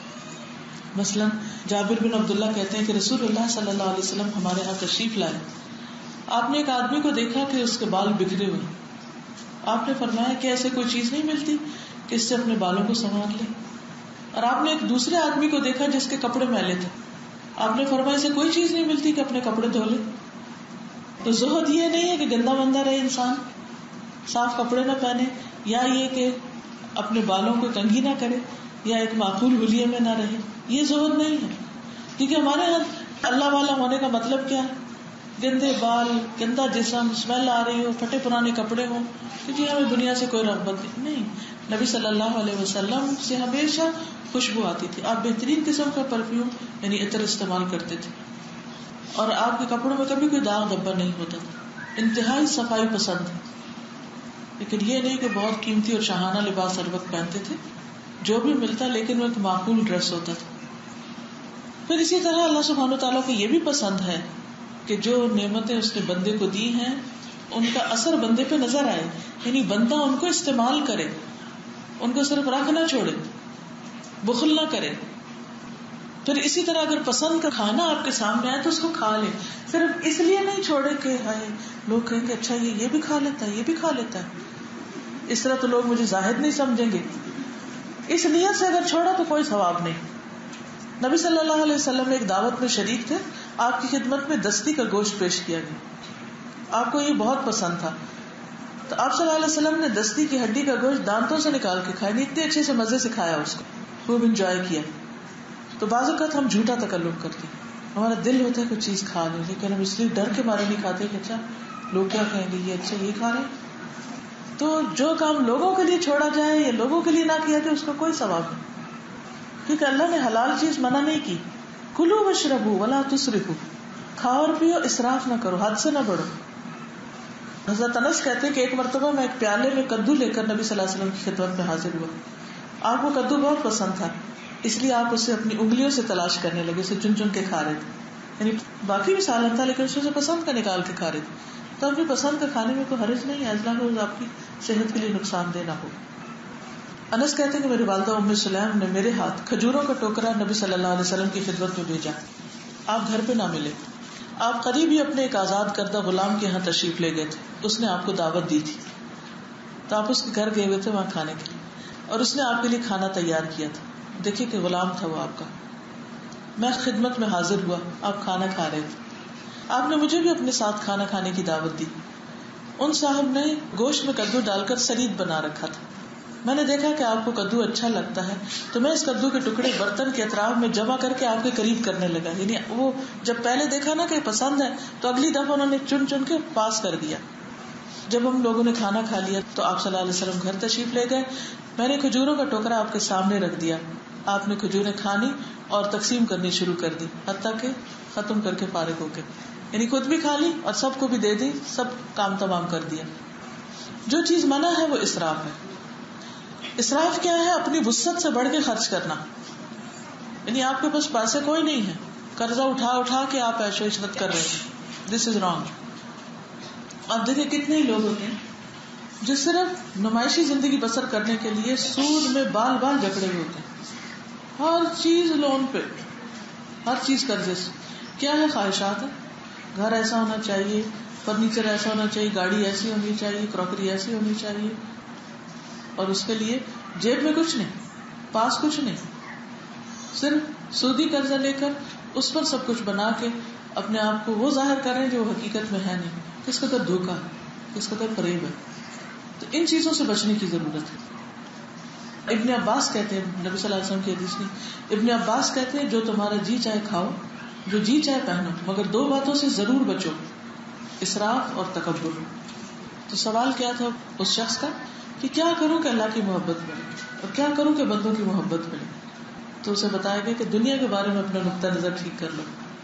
مثلاً جابر بن عبداللہ کہتے ہیں کہ رسول اللہ صلی اللہ علیہ وسلم ہمارے یہاں تشریف لائے. آپ نے ایک آدمی کو دیکھا کہ اس کے بال بکھرے ہوئے. آپ نے فرمایا کہ ایسے کوئی چیز نہیں ملتی کہ اس سے اپنے بالوں کو سنوار لے. اور آپ نے ایک دوسرے آدمی کو دیکھا جس کے کپڑے میلے تھے. آپ نے فرمایا ایسے کوئی چیز نہیں ملتی کہ اپنے کپڑے دھو لے. تو زہد یہ نہیں ہے کہ گندا بندہ رہے انسان, صاف کپڑے نہ پہنے, یا یہ کہ اپنے بالوں کو کنگھی نہ کرے, یا ایک معقول حلیے میں نہ رہے. یہ زہد نہیں ہے, کیونکہ ہمارے یہاں اللہ والا ہونے کا مطلب کیا ہے؟ گندے بال, گندا جسم, اسمیل آ رہی ہو, پھٹے پرانے کپڑے ہوں, کیونکہ ہمیں دنیا سے کوئی رغبت نہیں. نبی صلی اللہ علیہ وسلم سے ہمیشہ خوشبو آتی تھی. آپ بہترین قسم کا پرفیوم یعنی عطر استعمال کرتے تھے, اور آپ کے کپڑوں میں کبھی کوئی داغ دھبا نہیں ہوتا تھا. انتہائی صفائی پسند ہے. لیکن یہ نہیں کہ بہت قیمتی اور شاہانہ لباس ہر وقت پہنتے تھے, جو بھی ملتا لیکن وہ ایک معقول ڈریس ہوتا تھا. پھر اسی طرح اللہ سبحانہ وتعالیٰ کو یہ بھی پسند ہے کہ جو نعمتیں اس نے بندے کو دی ہیں ان کا اثر بندے پہ نظر آئے, یعنی بندہ ان کو استعمال کرے, ان کو صرف رکھ نہ چھوڑے, بخل نہ کرے. پھر اسی طرح اگر پسند کا کھانا آپ کے سامنے آئے تو اس کو کھا لے, صرف اس لیے نہیں چھوڑے کہ ہائے لوگ کہیں گے اچھا یہ یہ بھی کھا لیتا ہے, یہ بھی کھا لیتا ہے, اس طرح تو لوگ مجھے زاہد نہیں سمجھیں گے. اس نیت سے اگر چھوڑا تو کوئی ثواب نہیں. نبی صلی اللہ علیہ وسلم ایک دعوت میں شریک تھے, آپ کی خدمت میں دستی کا گوشت پیش کیا گیا, آپ کو یہ بہت پسند تھا, تو آپ صلی اللہ علیہ وسلم نے دستی کی ہڈی کا گوشت دانتوں سے نکال کے کھایا, اتنے اچھے سے مزے سے کھایا, اس کو خوب انجوائے کیا. تو بعض اوقات ہم جھوٹا تکلف کرتے ہیں, ہمارا دل ہوتا ہے کوئی چیز کھا لیں, لیکن ہم اس لیے ڈر کے مارے نہیں کھاتے کہ اچھا لوگ کیا کہیں گے, یہ اچھا یہ کھا رہے ہیں. تو جو کام لوگوں کے لیے چھوڑا جائے یا لوگوں کے لیے نہ کیا جائے اس کا کوئی ثواب نہیں, کیونکہ اللہ نے حلال چیز منع نہیں کی. کلو واشربوا ولا تسرفوا, کھاؤ اور پیو, اسراف نہ کرو, حد سے نہ بڑھو. حضرت انس کہتے ہیں کہ ایک مرتبہ میں ایک پیالے میں کدو لے کر نبی صلی اللہ علیہ وسلم کی خدمت میں حاضر ہوا. آپ کو کدو بہت پسند تھا, اس لیے آپ اسے اپنی انگلیوں سے تلاش کرنے لگے, اسے چن چن کے کھا رہے تھے. یعنی باقی بھی سالن تھا لیکن اسے پسند کا نکال کے کھا رہے تھے. تو اپنی پسند کا کھانے میں کوئی حرج نہیں ہے, از لانگ ایز آپ کی صحت کے لیے نقصان دہ نہ ہو. انس کہتے ہیں کہ میری والدہ ام سلیم نے میرے ہاتھ کھجوروں کا ٹوکرا نبی صلی اللہ علیہ وسلم کی خدمت میں بھیجا. آپ گھر پہ نہ ملے, آپ قریب ہی اپنے ایک آزاد کردہ غلام کے یہاں تشریف لے گئے تھے, اس نے آپ کو دعوت دی تھی, تو آپ اس کے گھر گئے ہوئے تھے وہاں کھانے کے لیے, اور اس نے آپ کے لیے کھانا تیار کیا تھا. دیکھیے کہ غلام تھا وہ آپ کا, میں خدمت میں حاضر ہوا, آپ کھانا کھا رہے تھے, آپ نے مجھے بھی اپنے ساتھ کھانا کھانے کی دعوت دی. ان صاحب نے گوشت میں کدو ڈال کر سرید بنا رکھا تھا. میں نے دیکھا کہ آپ کو کدو اچھا لگتا ہے تو میں اس کدو کے ٹکڑے برتن کے اطراف میں جمع کر کے آپ کے قریب کرنے لگا. یعنی وہ جب پہلے دیکھا نا کہ پسند ہے تو اگلی دفعہ انہوں نے چن چن کے پاس کر دیا. جب ہم لوگوں نے کھانا کھا لیا تو آپ صلی اللہ علیہ وسلم گھر تشریف لے گئے. میں نے کھجوروں کا ٹوکرا آپ کے سامنے رکھ دیا. آپ نے کھجوریں کھانی اور تقسیم کرنی شروع کر دی حتیٰ کہ ختم کر کے فارغ ہو کے, یعنی خود بھی کھا لی اور سب کو بھی دے دی, سب کام تمام کر دیا. جو چیز منع ہے وہ اسراف ہے. اسراف کیا ہے؟ اپنی وسعت سے بڑھ کے خرچ کرنا. یعنی آپ کے پاس پیسے کوئی نہیں ہے, قرضہ اٹھا اٹھا کے آپ عیش و عشرت کر رہے ہیں. This is wrong. آپ دیکھیں کتنے ہی لوگ ہوتے ہیں جو صرف نمائشی زندگی بسر کرنے کے لیے سود میں بال بال جکڑے ہوئے ہوتے ہیں. ہر چیز لون پہ, ہر چیز قرضے سے. کیا ہے؟ خواہشات ہے. گھر ایسا ہونا چاہیے, فرنیچر ایسا ہونا چاہیے, گاڑی ایسی ہونی چاہیے, کراکری ایسی ہونی چاہیے, اور اس کے لیے جیب میں کچھ نہیں, پاس کچھ نہیں, صرف سودی قرضہ لے کر اس پر سب کچھ بنا کے اپنے آپ کو وہ ظاہر کر رہے ہیں جو وہ حقیقت میں ہے نہیں. کس قدر دھوکہ ہے, کس قدر فریب ہے. تو ان چیزوں سے بچنے کی ضرورت ہے. ابن عباس کہتے ہیں, نبی صلی اللہ علیہ وسلم کی حدیث نہیں, ابن عباس کہتے ہیں جو تمہارا جی چاہے کھاؤ, جو جی چاہے پہنو, مگر دو باتوں سے ضرور بچو, اسراف اور تکبر. تو سوال کیا تھا اس شخص کا کہ کیا کروں کہ اللہ کی محبت ملے اور کیا کروں کہ بندوں کی محبت ملے. تو اسے بتایا گیا کہ دنیا کے بارے میں اپنا نقطہ نظر ٹھیک کر لو.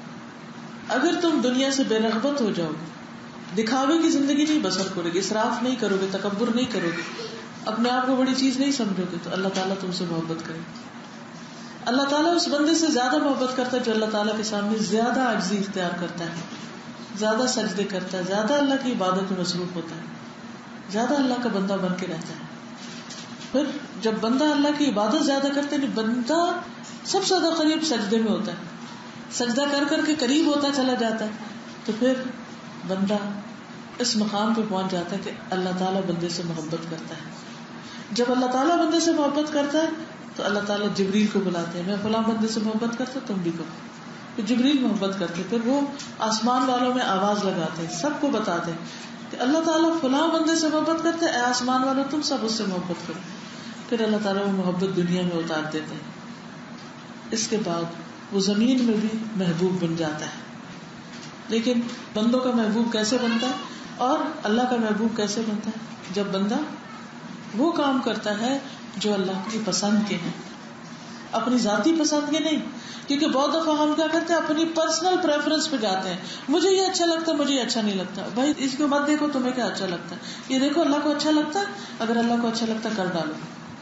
اگر تم دنیا سے بے رغبت ہو جاؤ گے, دکھاوے کی زندگی نہیں بسر کرو گے, اسراف نہیں کرو گے, تکبر نہیں کرو گے, اپنے آپ کو بڑی چیز نہیں سمجھو گے, تو اللہ تعالیٰ تم سے محبت کرے. اللہ تعالیٰ اس بندے سے زیادہ محبت کرتا ہے جو اللہ تعالیٰ کے سامنے زیادہ عاجزی اختیار کرتا ہے, زیادہ سجدے کرتا ہے, زیادہ اللہ کی عبادت میں مصروف ہوتا ہے, زیادہ اللہ کا بندہ بن کے رہتا ہے. پھر جب بندہ اللہ کی عبادت زیادہ کرتا ہے, بندہ سب سے زیادہ قریب سجدے میں ہوتا ہے, سجدہ کر کر کے قریب ہوتا چلا جاتا ہے, تو پھر بندہ اس مقام پہ پہنچ جاتا ہے کہ اللہ تعالیٰ بندے سے محبت کرتا ہے. جب اللہ تعالیٰ بندے سے محبت کرتا ہے تو اللہ تعالیٰ جبریل کو بلاتے ہیں, میں فلاں بندے سے محبت کرتا ہوں, تم بھی کرو. پھر جبریل محبت کرتے, پھر وہ آسمان والوں میں آواز لگاتے ہیں, سب کو بتاتے ہیں کہ اللہ تعالیٰ فلاں بندے سے محبت کرتے, اے آسمان والوں تم سب اس سے محبت کرو. پھر اللہ تعالیٰ وہ محبت دنیا میں اتار دیتے ہیں. اس کے بعد وہ زمین میں بھی محبوب بن جاتا ہے. لیکن بندوں کا محبوب کیسے بنتا ہے اور اللہ کا محبوب کیسے بنتا ہے؟ جب بندہ وہ کام کرتا ہے جو اللہ کی پسند کے ہیں, اپنی ذاتی پسند کے نہیں. کیونکہ بہت دفعہ ہم کیا کرتے ہیں, اپنی پرسنل پریفرنس پہ جاتے ہیں, مجھے یہ اچھا لگتا ہے, مجھے یہ اچھا نہیں لگتا. بھائی اس کو مت دیکھو تمہیں کیا اچھا لگتا ہے, یہ دیکھو اللہ کو اچھا لگتا ہے, اگر اللہ کو اچھا لگتا ہے کر ڈالو.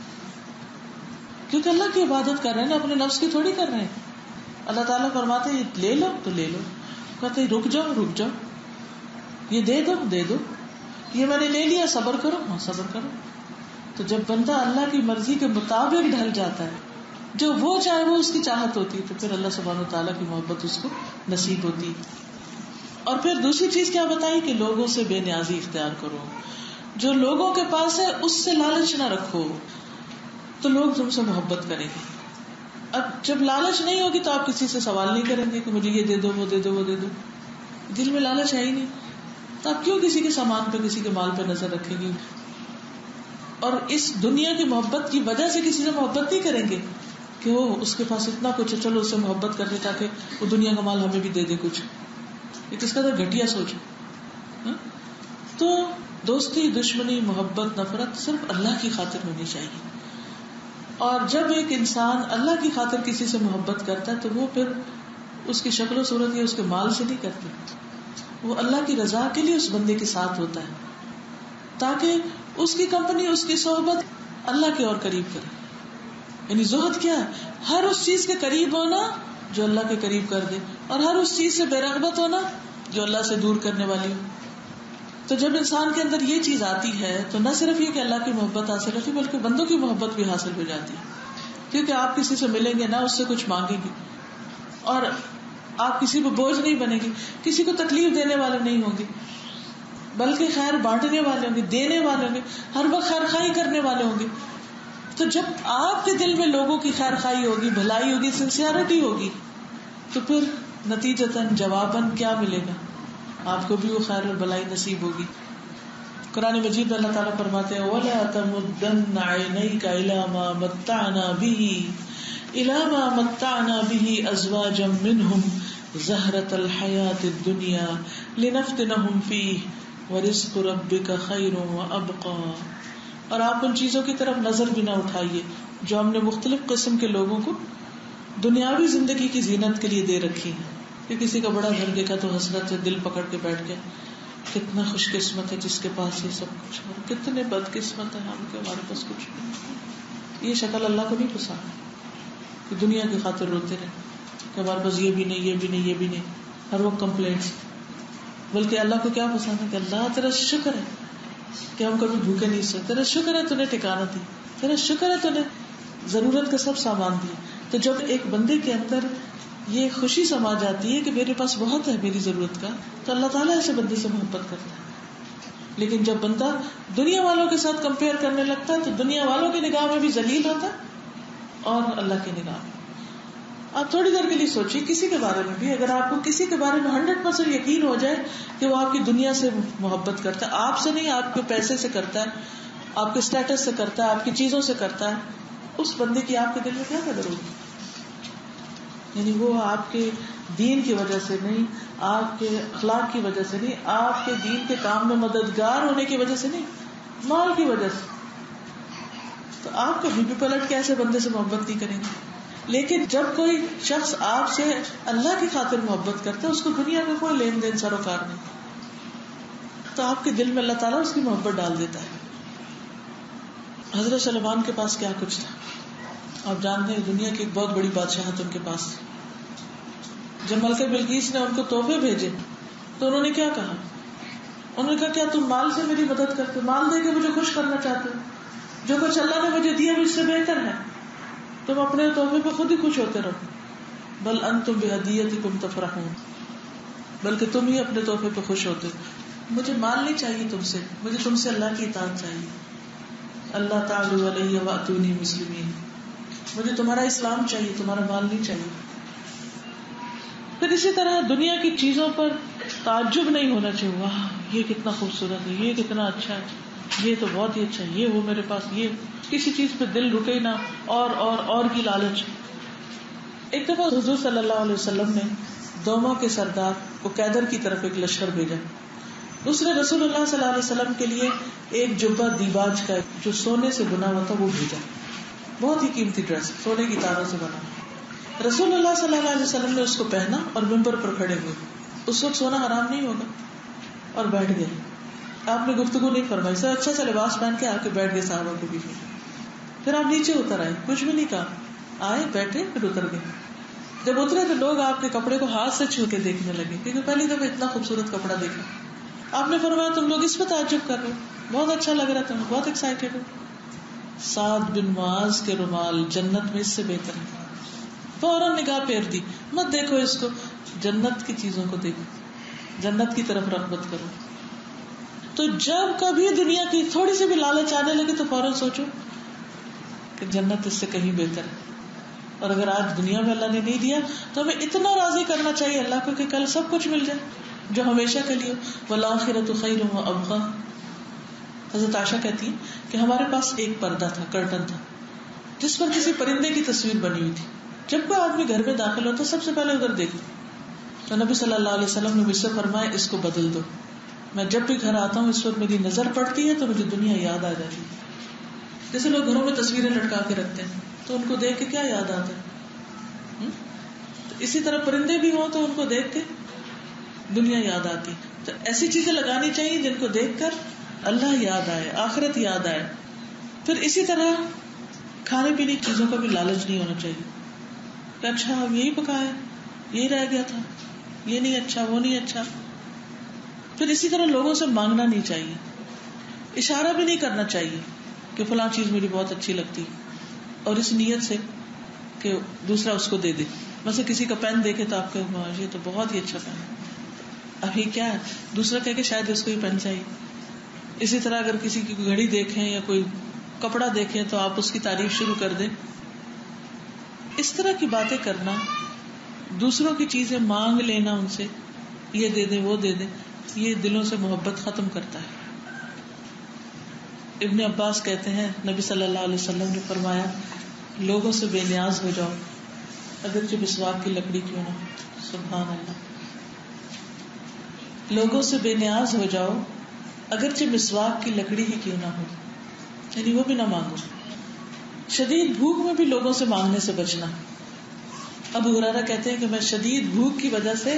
کیونکہ اللہ کی عبادت کر رہے ہیں نا, اپنے نفس کی تھوڑی کر رہے ہیں. اللہ تعالیٰ فرماتے ہیں یہ لے لو تو لے لو, کہتے ہیں رک جاؤ رک جاؤ, یہ دے دو دے دو, یہ میں نے لے لیا صبر کرو, ہاں صبر کرو. تو جب بندہ اللہ کی مرضی کے مطابق ڈھل جاتا ہے, جو وہ چاہے وہ اس کی چاہت ہوتی ہے, تو پھر اللہ سبحانہ و تعالیٰ کی محبت اس کو نصیب ہوتی ہے. اور پھر دوسری چیز کیا بتائی کہ لوگوں سے بے نیازی اختیار کرو. جو لوگوں کے پاس ہے اس سے لالچ نہ رکھو, تو لوگ تم سے محبت کریں گے. اب جب لالچ نہیں ہوگی تو آپ کسی سے سوال نہیں کریں گے کہ مجھے یہ دے دو وہ دے دو وہ دے دو. دل میں لالچ ہے ہی نہیں, تو آپ کیوں کسی کے سامان پہ کسی کے مال پہ نظر رکھیں گے؟ اور اس دنیا کی محبت کی وجہ سے کسی سے محبت نہیں کریں گے کہ وہ اس کے پاس اتنا کچھ ہے, چلو اس سے محبت کر لیں تاکہ وہ دنیا کا مال ہمیں بھی دے دے کچھ. یہ کس کا گھٹیا سوچ ہے. تو دوستی, دشمنی, محبت, نفرت صرف اللہ کی خاطر ہونی چاہیے. اور جب ایک انسان اللہ کی خاطر کسی سے محبت کرتا ہے تو وہ پھر اس کی شکل و صورت یا اس کے مال سے نہیں کرتا, وہ اللہ کی رضا کے لیے اس بندے کے ساتھ ہوتا ہے تاکہ اس کی کمپنی, اس کی صحبت اللہ کے اور قریب کرے. یعنی زہد کیا ہے؟ ہر اس چیز کے قریب ہونا جو اللہ کے قریب کر دے, اور ہر اس چیز سے بے رغبت ہونا جو اللہ سے دور کرنے والی ہو. تو جب انسان کے اندر یہ چیز آتی ہے تو نہ صرف یہ کہ اللہ کی محبت حاصل ہوتی بلکہ بندوں کی محبت بھی حاصل ہو جاتی ہے. کیونکہ آپ کسی سے ملیں گے نہ اس سے کچھ مانگیں گے, اور آپ کسی کو بوجھ نہیں بنے گی, کسی کو تکلیف دینے والے نہیں ہوں گے, بلکہ خیر بانٹنے والے ہوں گے, دینے والے ہوں گے, ہر وقت خیر خائی کرنے والے ہوں گے. تو جب آپ کے دل میں لوگوں کی خیر خائی ہوگی, بھلائی ہوگی, سنسیئرٹی ہوگی, تو پھر نتیجتاً جواباً کیا ملے گا؟ آپ کو بھی وہ خیر اور بلائی نصیب ہوگی. قرآن مجید میں اللہ تعالیٰ فرماتے ہیں وَلَا تَمُدَّنَّ عَيْنَيْكَ إِلَى مَا مَتَّعْنَا بِهِ إِلَى مَا مَتَّعْنَا بِهِ أَزْوَاجًا مِّنْهُمْ زَهْرَةَ الْحَيَاةِ الدُّنْيَا لِنَفْتِنَهُمْ فِيهِ وَرِزْقُ رَبِّكَ خَيْرٌ وَأَبْقَىٰ. اور آپ ان چیزوں کی طرف نظر بھی نہ اٹھائیے جو ہم نے مختلف قسم کے لوگوں کو دنیاوی زندگی کی زینت کے لیے دے رکھی ہے. کہ کسی کا بڑا گھر دیکھا تو حسرت سے دل پکڑ کے بیٹھ گیا, کتنا خوش قسمت ہے جس کے پاس یہ سب کچھ, اور کتنے بد قسمت ہے ہم کہ ہمارے پاس کچھ نہیں. یہ شکل اللہ کو نہیں پسند کہ دنیا کی خاطر روتے رہے کہ ہمارے پاس یہ بھی نہیں, یہ بھی نہیں, یہ بھی نہیں, ہر وقت کمپلینٹس. بلکہ اللہ کو کیا پسند ہے کہ اللہ تیرا شکر ہے کہ ہم کبھی بھوکے نہیں سوئے, تیرا شکر ہے تو نے ٹھکانہ دی, تیرا شکر ہے تو نے ضرورت کا سب سامان دیا. تو جب ایک بندے کے اندر یہ خوشی سما جاتی ہے کہ میرے پاس بہت ہے میری ضرورت کا, تو اللہ تعالیٰ ایسے بندے سے محبت کرتا ہے. لیکن جب بندہ دنیا والوں کے ساتھ کمپیئر کرنے لگتا ہے تو دنیا والوں کی نگاہ میں بھی ذلیل ہوتا ہے اور اللہ کی نگاہ میں. آپ تھوڑی دیر کے لیے سوچیے کسی کے بارے میں بھی, اگر آپ کو کسی کے بارے میں ہنڈریڈ پرسینٹ یقین ہو جائے کہ وہ آپ کی دنیا سے محبت کرتا ہے, آپ سے نہیں, آپ کے پیسے سے کرتا ہے, آپ کے اسٹیٹس سے کرتا ہے, آپ کی چیزوں سے کرتا ہے, اس بندے کی آپ کے دل میں کیا قدر ہوگی؟ یعنی وہ آپ کے دین کی وجہ سے نہیں, آپ کے اخلاق کی وجہ سے نہیں, آپ کے دین کے کام میں مددگار ہونے کی وجہ سے نہیں, مال کی وجہ سے. تو آپ کبھی بھی پلٹ کے ایسے بندے سے محبت نہیں کریں گے. لیکن جب کوئی شخص آپ سے اللہ کی خاطر محبت کرتا ہے, اس کو دنیا میں کوئی لین دین سروکار نہیں, تو آپ کے دل میں اللہ تعالیٰ اس کی محبت ڈال دیتا ہے. حضرت سلیمان کے پاس کیا کچھ تھا آپ جانتے ہیں, دنیا کی ایک بہت بڑی بادشاہت ان کے پاس. جب ملکہ بلقیس نے ان کو تحفے بھیجے تو انہوں نے کیا کہا, انہوں نے کہا کیا تم مال سے میری مدد کرتے, مال دے کے مجھے خوش کرنا چاہتے ہو, جو کچھ اللہ نے مجھے دیا مجھ سے بہتر ہے, تم اپنے تحفے پہ خود ہی خوش ہوتے رہو. بل انتم بہدیتکم تفرحون, بلکہ تم ہی اپنے تحفے پہ خوش ہوتے ہو. مجھے مال نہیں چاہیے تم سے, مجھے تم سے اللہ کی اطاعت چاہیے. اللہ تعالی علیہ واتونی مسلمین, مجھے تمہارا اسلام چاہیے, تمہارا مال نہیں چاہیے. پھر اسی طرح دنیا کی چیزوں پر تعجب نہیں ہونا چاہیے, واہ یہ کتنا خوبصورت ہے, یہ کتنا اچھا ہے, یہ تو بہت ہی اچھا ہے, یہ وہ میرے پاس, یہ کسی چیز پہ دل رکے نہ, اور اور اور کی لالچ. ایک دفعہ حضور صلی اللہ علیہ وسلم نے دوما کے سردار کو کیدر کی طرف ایک لشکر بھیجا. دوسرے رسول اللہ صلی اللہ علیہ وسلم کے لیے ایک جبہ دیباج کا جو سونے سے بنا ہوا تھا وہ بھیجا, بہت ہی قیمتی ڈریس, سونے کی تاروں سے بنا. رسول اللہ صلی اللہ علیہ وسلم نے اس کو پہنا اور ممبر پر کھڑے ہوئے. اس وقت سونا حرام نہیں ہوگا, اور بیٹھ گئے. آپ نے گفتگو نہیں فرمائی, سر اچھا سا لباس پہن کے آ کے بیٹھ گئے صحابہ کے بیچ میں. پھر آپ نیچے اتر آئے, کچھ بھی نہیں کہا, آئے بیٹھے پھر اتر گئے. جب اترے تو لوگ آپ کے کپڑے کو ہاتھ سے چھو کے دیکھنے لگے, کیونکہ پہلی دفعہ اتنا خوبصورت کپڑا دیکھا. آپ نے فرمایا تم لوگ اس پہ تعجب کر رہے ہو, بہت اچھا لگ رہا, تم بہت ایکسائٹیڈ ہو. سعد بن معاذ کے رومال جنت میں اس سے بہتر ہے. فوراً نگاہ پھیر دی, مت دیکھو اس کو, جنت کی چیزوں کو دیکھو, جنت کی طرف رغبت کرو. تو جب کبھی دنیا کی تھوڑی سی بھی لالچ آنے لگے تو فوراً سوچو کہ جنت اس سے کہیں بہتر ہے. اور اگر آج دنیا میں اللہ نے نہیں دیا تو ہمیں اتنا راضی کرنا چاہیے اللہ کو کہ کل سب کچھ مل جائے جو ہمیشہ کے لیے. والآخرۃ خیر وابقیٰ. حضرت عائشہ کہتی ہیں کہ ہمارے پاس ایک پردہ تھا, کرٹن تھا, جس پر کسی پرندے کی تصویر بنی ہوئی تھی. جب کوئی آدمی گھر میں داخل ہوتا سب سے پہلے ادھر دیکھتا. تو نبی صلی اللہ علیہ وسلم نے مجھ سے فرمایا اس کو بدل دو. میں جب بھی گھر آتا ہوں اس وقت میری نظر پڑتی ہے تو مجھے دنیا یاد آ جاتی ہے. جیسے لوگ گھروں میں تصویریں لٹکا کے رکھتے ہیں تو ان کو دیکھ کے کیا یاد آتا ہے, تو اسی طرح پرندے بھی ہوں تو ان کو دیکھ کے دنیا یاد آتی. تو ایسی چیزیں لگانی چاہیے جن کو دیکھ کر اللہ یاد آئے, آخرت یاد آئے. پھر اسی طرح کھانے پینے کی چیزوں کا بھی لالچ نہیں ہونا چاہیے کہ اچھا اب یہی پکایا, یہی رہ گیا تھا, یہ نہیں اچھا, وہ نہیں اچھا. پھر اسی طرح لوگوں سے مانگنا نہیں چاہیے, اشارہ بھی نہیں کرنا چاہیے کہ فلاں چیز مجھے بہت اچھی لگتی, اور اس نیت سے کہ دوسرا اس کو دے دے. مثلا کسی کا پین دیکھے تو آپ کو یہ تو بہت ہی اچھا پین ہے, اب یہ کیا ہے, دوسرا کہہ کہ شاید اس کو ہی پین چاہیے. اسی طرح اگر کسی کی گھڑی دیکھیں یا کوئی کپڑا دیکھیں تو آپ اس کی تعریف شروع کر دیں. اس طرح کی باتیں کرنا, دوسروں کی چیزیں مانگ لینا ان سے, یہ دے دیں وہ دے دیں, یہ دلوں سے محبت ختم کرتا ہے. ابن عباس کہتے ہیں نبی صلی اللہ علیہ وسلم نے فرمایا لوگوں سے بے نیاز ہو جاؤ اگرچہ مسواک کی لکڑی کیوں نہ. سبحان اللہ. لوگوں سے بے نیاز ہو جاؤ اگرچہ مسواک کی لکڑی ہی کیوں نہ ہو, یعنی وہ بھی نہ مانگو. شدید بھوک میں بھی لوگوں سے مانگنے سے بچنا. ابو ہریرہ کہتے ہیں کہ میں شدید بھوک کی وجہ سے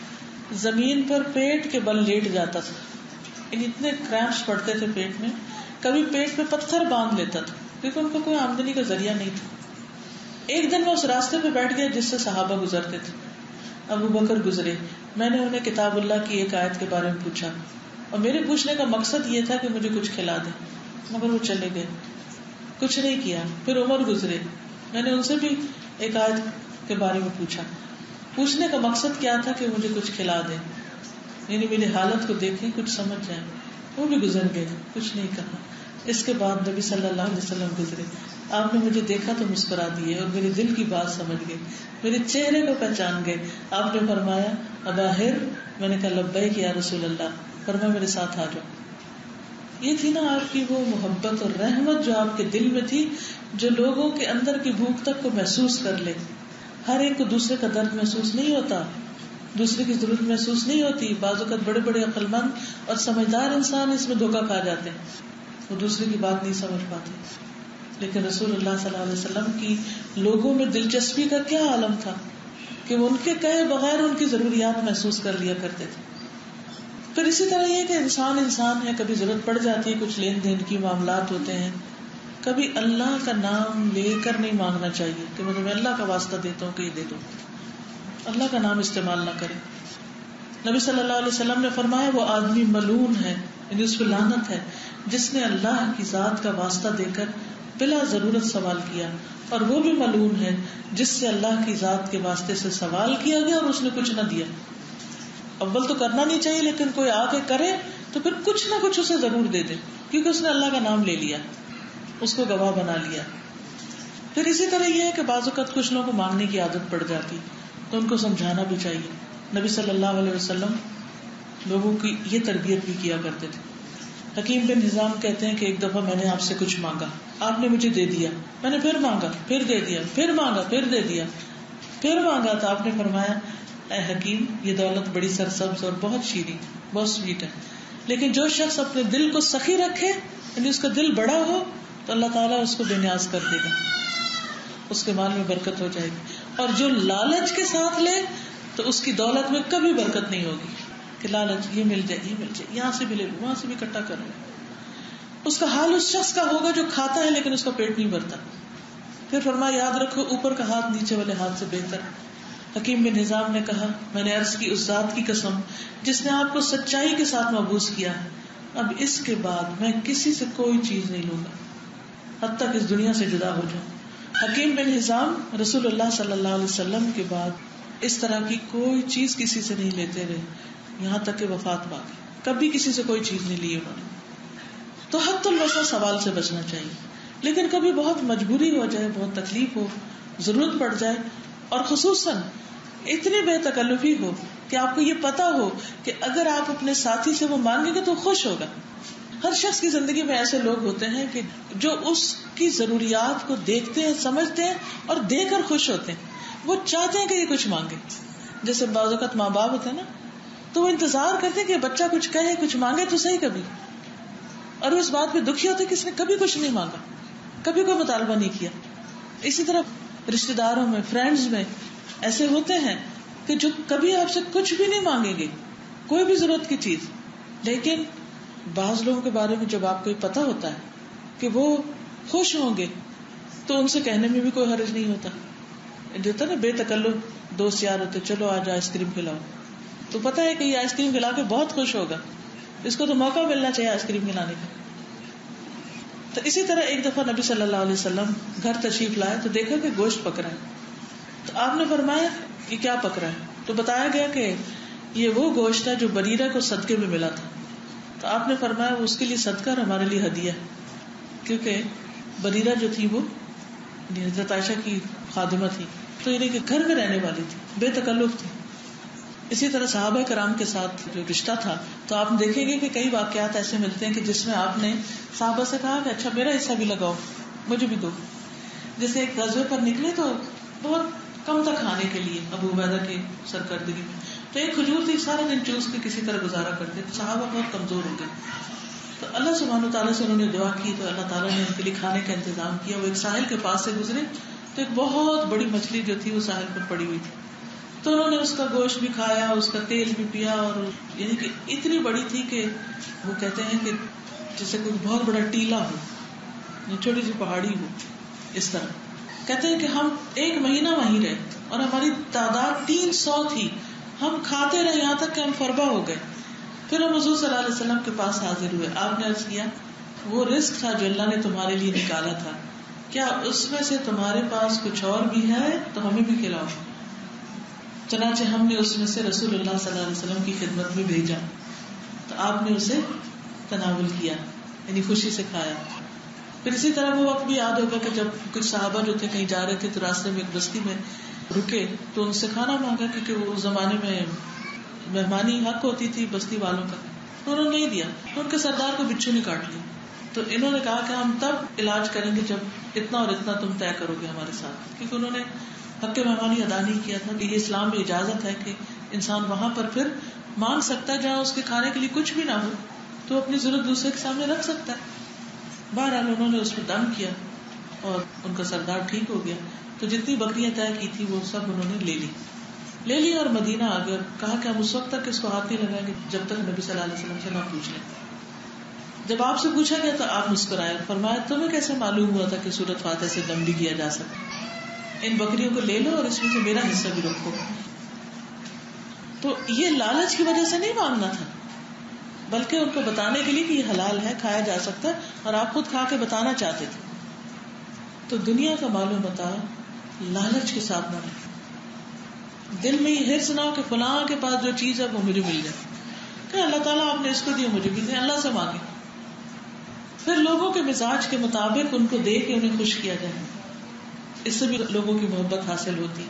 زمین پر پیٹ کے بل لیٹ جاتا تھا, یعنی اتنے کریمپس پڑتے تھے پیٹ میں, کبھی پیٹ پہ پتھر باندھ لیتا تھا کیونکہ ان کو کوئی آمدنی کا ذریعہ نہیں تھا. ایک دن میں اس راستے پہ بیٹھ گیا جس سے صحابہ گزرتے تھے. ابو بکر گزرے, میں نے انہیں کتاب اللہ کی ایک آیت کے بارے میں پوچھا اور میرے پوچھنے کا مقصد یہ تھا کہ مجھے کچھ کھلا دیں, مگر وہ چلے گئے, کچھ نہیں کیا. پھر عمر گزرے, میں نے ان سے بھی ایک آیت کے بارے میں پوچھا, پوچھنے کا مقصد کیا تھا کہ مجھے کچھ کھلا دیں, یعنی میری حالت کو دیکھیں کچھ سمجھ جائیں. وہ بھی گزر گئے, کچھ نہیں کہا. اس کے بعد نبی صلی اللہ علیہ وسلم گزرے, آپ نے مجھے دیکھا تو مسکرا دیے اور میرے دل کی بات سمجھ گئے, میرے چہرے کو پہچان گئے. آپ نے فرمایا ابا ہر, میں نے کہا لبیک یا رسول اللہ, فرمایا میرے ساتھ آ جاؤ. یہ تھی نا آپ کی وہ محبت اور رحمت جو آپ کے دل میں تھی, جو لوگوں کے اندر کی بھوک تک کو محسوس کر لے. ہر ایک کو دوسرے کا درد محسوس نہیں ہوتا, دوسرے کی ضرورت محسوس نہیں ہوتی. بعض اوقات بڑے بڑے عقل مند اور سمجھدار انسان اس میں دھوکہ کھا جاتے ہیں, وہ دوسرے کی بات نہیں سمجھ پاتے. لیکن رسول اللہ صلی اللہ علیہ وسلم کی لوگوں میں دلچسپی کا کیا عالم تھا کہ وہ ان کے کہے بغیر ان کی ضروریات محسوس کر لیا کرتے تھے. پھر اسی طرح یہ کہ انسان انسان ہے, کبھی ضرورت پڑ جاتی ہے, کچھ لین دین کی معاملات ہوتے ہیں, کبھی اللہ کا نام لے کر نہیں مانگنا چاہیے کہ مطلب میں اللہ کا واسطہ دیتا ہوں کہ یہ دے دو, اللہ کا نام استعمال نہ کرے. نبی صلی اللہ علیہ وسلم نے فرمایا وہ آدمی ملعون ہے, یعنی اس پہ لعنت ہے, جس نے اللہ کی ذات کا واسطہ دے کر بلا ضرورت سوال کیا, اور وہ بھی ملعون ہے جس سے اللہ کی ذات کے واسطے سے سوال کیا گیا اور اس نے کچھ نہ دیا. اول تو کرنا نہیں چاہیے, لیکن کوئی آ کے کرے تو پھر کچھ نہ کچھ اسے ضرور دے دے, کیونکہ اس نے اللہ کا نام لے لیا, اس کو گواہ بنا لیا. پھر اسی طرح یہ ہے کہ بعض اوقات کچھ لوگوں کو مانگنے کی عادت پڑ جاتی, تو ان کو سمجھانا بھی چاہیے. نبی صلی اللہ علیہ وسلم لوگوں کی یہ تربیت بھی کیا کرتے تھے. حکیم بن حزام کہتے ہیں کہ ایک دفعہ میں نے آپ سے کچھ مانگا, آپ نے مجھے دے دیا, میں نے پھر مانگا, پھر دے دیا, پھر مانگا, پھر دے دیا, پھر مانگا, تو آپ نے فرمایا اے حکیم یہ دولت بڑی سرسبز اور بہت شیریں, بہت سویٹ ہے, لیکن جو شخص اپنے دل کو سخی رکھے, یعنی اس کا دل بڑا ہو, تو اللہ تعالیٰ اس کو بے نیاز کر دے گا, اس کے مال میں برکت ہو جائے گی. اور جو لالچ کے ساتھ لے تو اس کی دولت میں کبھی برکت نہیں ہوگی کہ لالچ یہ مل جائے, یہ مل جائے, یہاں سے بھی لے لوں, وہاں سے بھی اکٹھا کر لوں. اس کا حال اس شخص کا ہوگا جو کھاتا ہے لیکن اس کا پیٹ نہیں بھرتا. پھر فرمایا یاد رکھو اوپر کا ہاتھ نیچے والے ہاتھ سے بہتر. حکیم بن نظام نے کہا میں نے عرض کی اس ذات کی قسم جس نے آپ کو سچائی کے ساتھ مبعوث کیا, اب اس کے بعد میں کسی سے کوئی چیز نہیں لوں گا حتیٰ کہ اس دنیا سے جدا ہو جاؤں. حکیم بن حزام رسول اللہ صلی اللہ علیہ وسلم کے بعد اس طرح کی کوئی چیز کسی سے نہیں لیتے رہے, یہاں تک کہ وفات پا گئی, کبھی کسی سے کوئی چیز نہیں لی انہوں نے. تو حد الوسع سوال سے بچنا چاہیے, لیکن کبھی بہت مجبوری ہو جائے, بہت تکلیف ہو, ضرورت پڑ جائے, اور خصوصاً اتنی بے تکلفی ہو کہ آپ کو یہ پتا ہو کہ اگر آپ اپنے ساتھی سے وہ مانگیں گے تو خوش ہوگا. ہر شخص کی زندگی میں ایسے لوگ ہوتے ہیں کہ جو اس کی ضروریات کو دیکھتے ہیں, سمجھتے ہیں اور دے کر خوش ہوتے ہیں. وہ چاہتے ہیں کہ یہ کچھ مانگے. جیسے بعض اوقات ماں باپ ہوتے ہیں نا, تو وہ انتظار کرتے ہیں کہ بچہ کچھ کہے, کچھ مانگے تو صحیح کبھی, اور وہ اس بات پہ دکھی ہوتے کہ اس نے کبھی کچھ نہیں مانگا, کبھی کوئی مطالبہ نہیں کیا. اسی طرح رشتے داروں میں, فرینڈز میں ایسے ہوتے ہیں کہ جو کبھی آپ سے کچھ بھی نہیں مانگیں گے, کوئی بھی ضرورت کی چیز, لیکن بعض لوگوں کے بارے میں جب آپ کو پتا ہوتا ہے کہ وہ خوش ہوں گے تو ان سے کہنے میں بھی کوئی حرج نہیں ہوتا. جو ہوتا نا بے تکلف دوست یار ہوتے, چلو آج آئس کریم کھلاؤ, تو پتا ہے کہ یہ آئس کریم کھلا کے بہت خوش ہوگا, اس کو تو موقع ملنا چاہیے آئس کریم کھلانے کا. تو اسی طرح ایک دفعہ نبی صلی اللہ علیہ وسلم گھر تشریف لائے تو دیکھا کہ گوشت پک رہا ہے. تو آپ نے فرمایا یہ کیا پک رہا ہے, تو بتایا گیا کہ یہ وہ گوشت ہے جو بریرہ کو صدقے میں ملا تھا. تو آپ نے فرمایا وہ اس کے لیے صدقہ اور ہمارے لیے ہدیہ ہے, کیونکہ بریرہ جو تھی وہ حضرت عائشہ کی خادمہ تھی, تو یعنی کہ گھر میں رہنے والی تھی, بے تکلف تھی. اسی طرح صحابہ کرام کے ساتھ جو رشتہ تھا، تو آپ دیکھیں گے کہ کئی واقعات ایسے ملتے ہیں کہ جس میں آپ نے صحابہ سے کہا کہ اچھا میرا حصہ بھی لگاؤ، مجھے بھی دو. جیسے ایک غزوے پر نکلے تو بہت کم تھا کھانے کے لیے ابو عبیدہ کی سرکردگی میں، تو ایک کھجور تھی، سارا دن چوس کے کسی طرح گزارا کرتے. صحابہ بہت کمزور ہو گئے، تو اللہ سبحانہ تعالیٰ سے انہوں نے دعا کی تو اللہ تعالیٰ نے ان کے لیے کھانے کا انتظام کیا. وہ ایک ساحل کے پاس سے گزرے تو ایک بہت بڑی مچھلی جو تھی وہ ساحل پر پڑی ہوئی تھی، تو انہوں نے اس کا گوشت بھی کھایا، اس کا تیل بھی پیا، اور یعنی کہ اتنی بڑی تھی کہ وہ کہتے ہیں کہ جیسے کوئی بہت بڑا ٹیلا ہو، چھوٹی سی پہاڑی ہو، اس طرح. کہتے ہیں کہ ہم ایک مہینہ وہیں رہے اور ہماری تعداد تین سو تھی، ہم کھاتے رہے یہاں تک کہ ہم فربا ہو گئے. پھر ہم حضور صلی اللہ علیہ وسلم کے پاس حاضر ہوئے. آپ نے عرض کیا وہ رزق تھا جو اللہ نے تمہارے لیے نکالا تھا، کیا اس میں سے تمہارے پاس کچھ اور بھی ہے تو ہمیں بھی کھلاؤ. چنانچہ ہم نے اس میں سے رسول اللہ صلی اللہ علیہ وسلم کی خدمت میں بھیجا تو آپ نے اسے تناول کیا، یعنی خوشی سے کھایا. پھر اسی طرح وہ وقت بھی یاد ہوگا کہ جب کچھ صحابہ جو تھے کہیں جا رہے تھے تو راستے میں ایک بستی میں رکے تو ان سے کھانا مانگا، کیونکہ وہ اس زمانے میں مہمانی حق ہوتی تھی بستی والوں کا، تو انہوں نے نہیں دیا. تو ان کے سردار کو بچھو نے کاٹ لی، تو انہوں نے کہا کہ ہم تب علاج کریں گے جب اتنا اور اتنا تم طے کرو گے ہمارے ساتھ، کیونکہ انہوں نے حق مہمانی ادا نہیں کیا تھا کہ یہ اسلام میں اجازت ہے کہ انسان وہاں پر پھر مانگ سکتا ہے، جہاں اس کے کھانے کے لیے کچھ بھی نہ ہو تو اپنی ضرورت دوسرے کے سامنے رکھ سکتا ہے. بہرحال انہوں نے اس پہ دم کیا اور ان کا سردار ٹھیک ہو گیا. تو جتنی بکریاں طے کی تھی وہ سب انہوں نے لے لی لے لی اور مدینہ آ گئے. کہا کہ ہم اس وقت تک اس کو ہاتھ نہیں لگائیں گے جب تک نبی صلی اللہ علیہ وسلم سے نہ پوچھ لیں. جب آپ سے پوچھا گیا تو آپ مسکرائے، فرمایا تمہیں کیسے معلوم ہوا تھا کہ سورۃ فاتحہ سے دم بھی کیا جا سکتا؟ ان بکریوں کو لے لو اور اس میں سے میرا حصہ بھی رکھو. تو یہ لالچ کی وجہ سے نہیں مانگنا تھا، بلکہ ان کو بتانے کے لیے کہ یہ حلال ہے، کھایا جا سکتا ہے، اور آپ خود کھا کے بتانا چاہتے تھے. تو دنیا کا مال و متاع لالچ کے ساتھ نہ رکھے، دل میں یہ حرص نہ ہو کہ فلاں کے پاس جو چیز ہے وہ مجھے مل جائے، کہ اللہ تعالیٰ آپ نے اس کو دیا مجھے بھی دیا، اللہ سے مانگے. پھر لوگوں کے مزاج کے مطابق ان کو دے کے انہیں خوش کیا جائے، اس سے بھی لوگوں کی محبت حاصل ہوتی.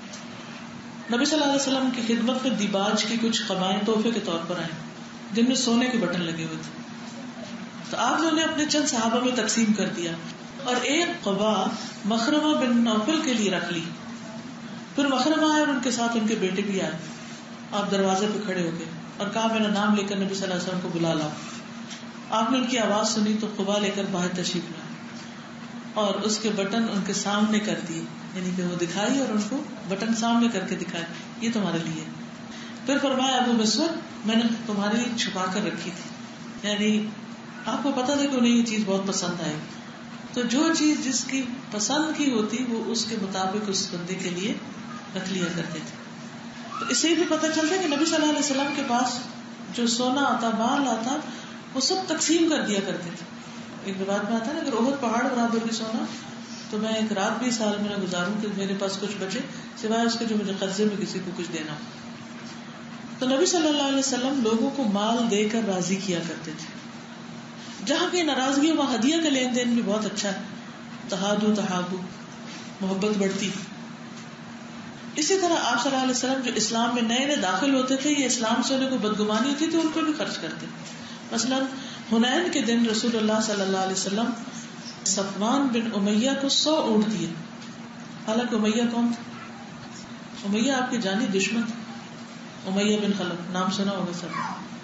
نبی صلی اللہ علیہ وسلم کی خدمت میں دیباج کی کچھ قبائیں تحفے کے طور پر آئیں جن میں سونے کے بٹن لگے ہوئے تھے، تو آپ نے انہیں اپنے چند صحابہ میں تقسیم کر دیا اور ایک قبا مخرمہ بن نوفل کے لیے رکھ لی. پھر مخرمہ آئے اور ان کے ساتھ ان کے بیٹے بھی آئے. آپ دروازے پہ کھڑے ہو گئے اور کہا میرا نام لے کر نبی صلی اللہ علیہ وسلم کو بلا لاؤ. آپ نے ان کی آواز سنی تو قبا لے کر باہر تشریف لائے اور اس کے بٹن ان کے سامنے کر دیے، یعنی کہ وہ دکھائی اور ان کو بٹن سامنے کر کے دکھائے یہ تمہارے لیے. پھر فرمایا ابو مسعود میں نے تمہارے لیے چھپا کر رکھی تھی، یعنی آپ کو پتا تھا کہ انہیں یہ چیز بہت پسند آئے گی، تو جو چیز جس کی پسند کی ہوتی وہ اس کے مطابق اس بندے کے لیے رکھ لیا کرتے تھے. تو اس سے بھی پتہ چلتا ہے کہ نبی صلی اللہ علیہ وسلم کے پاس جو سونا آتا مال آتا وہ سب تقسیم کر دیا کرتے تھے. ایک روایت میں آتا ہے نا اگر احد پہاڑ برابر بھی سونا تو میں ایک رات بھی سال میں نہ گزاروں کہ میرے پاس کچھ بچے سوائے اس کے جو مجھے قرضے میں کسی کو کچھ دینا. تو نبی صلی اللہ علیہ وسلم لوگوں کو مال دے کر راضی کیا کرتے تھے. جہاں کی ناراضگی وہاں ہدیہ کا لین دین بھی بہت اچھا ہے، تہادو تحابو، محبت بڑھتی. اسی طرح آپ صلی اللہ علیہ وسلم جو اسلام میں نئے نئے داخل ہوتے تھے یہ اسلام سے انہیں کو بدگمانی ہوتی تھی ان کو بھی خرچ کرتے. مثلا حنین کے دن رسول اللہ صلی اللہ علیہ وسلم صفوان بن امیہ کو سو اونٹ دیے. حالانکہ امیہ کون تھا؟ امیہ آپ کے جانی دشمن تھے. امیہ بن خلف نام سنا ہوگا سب.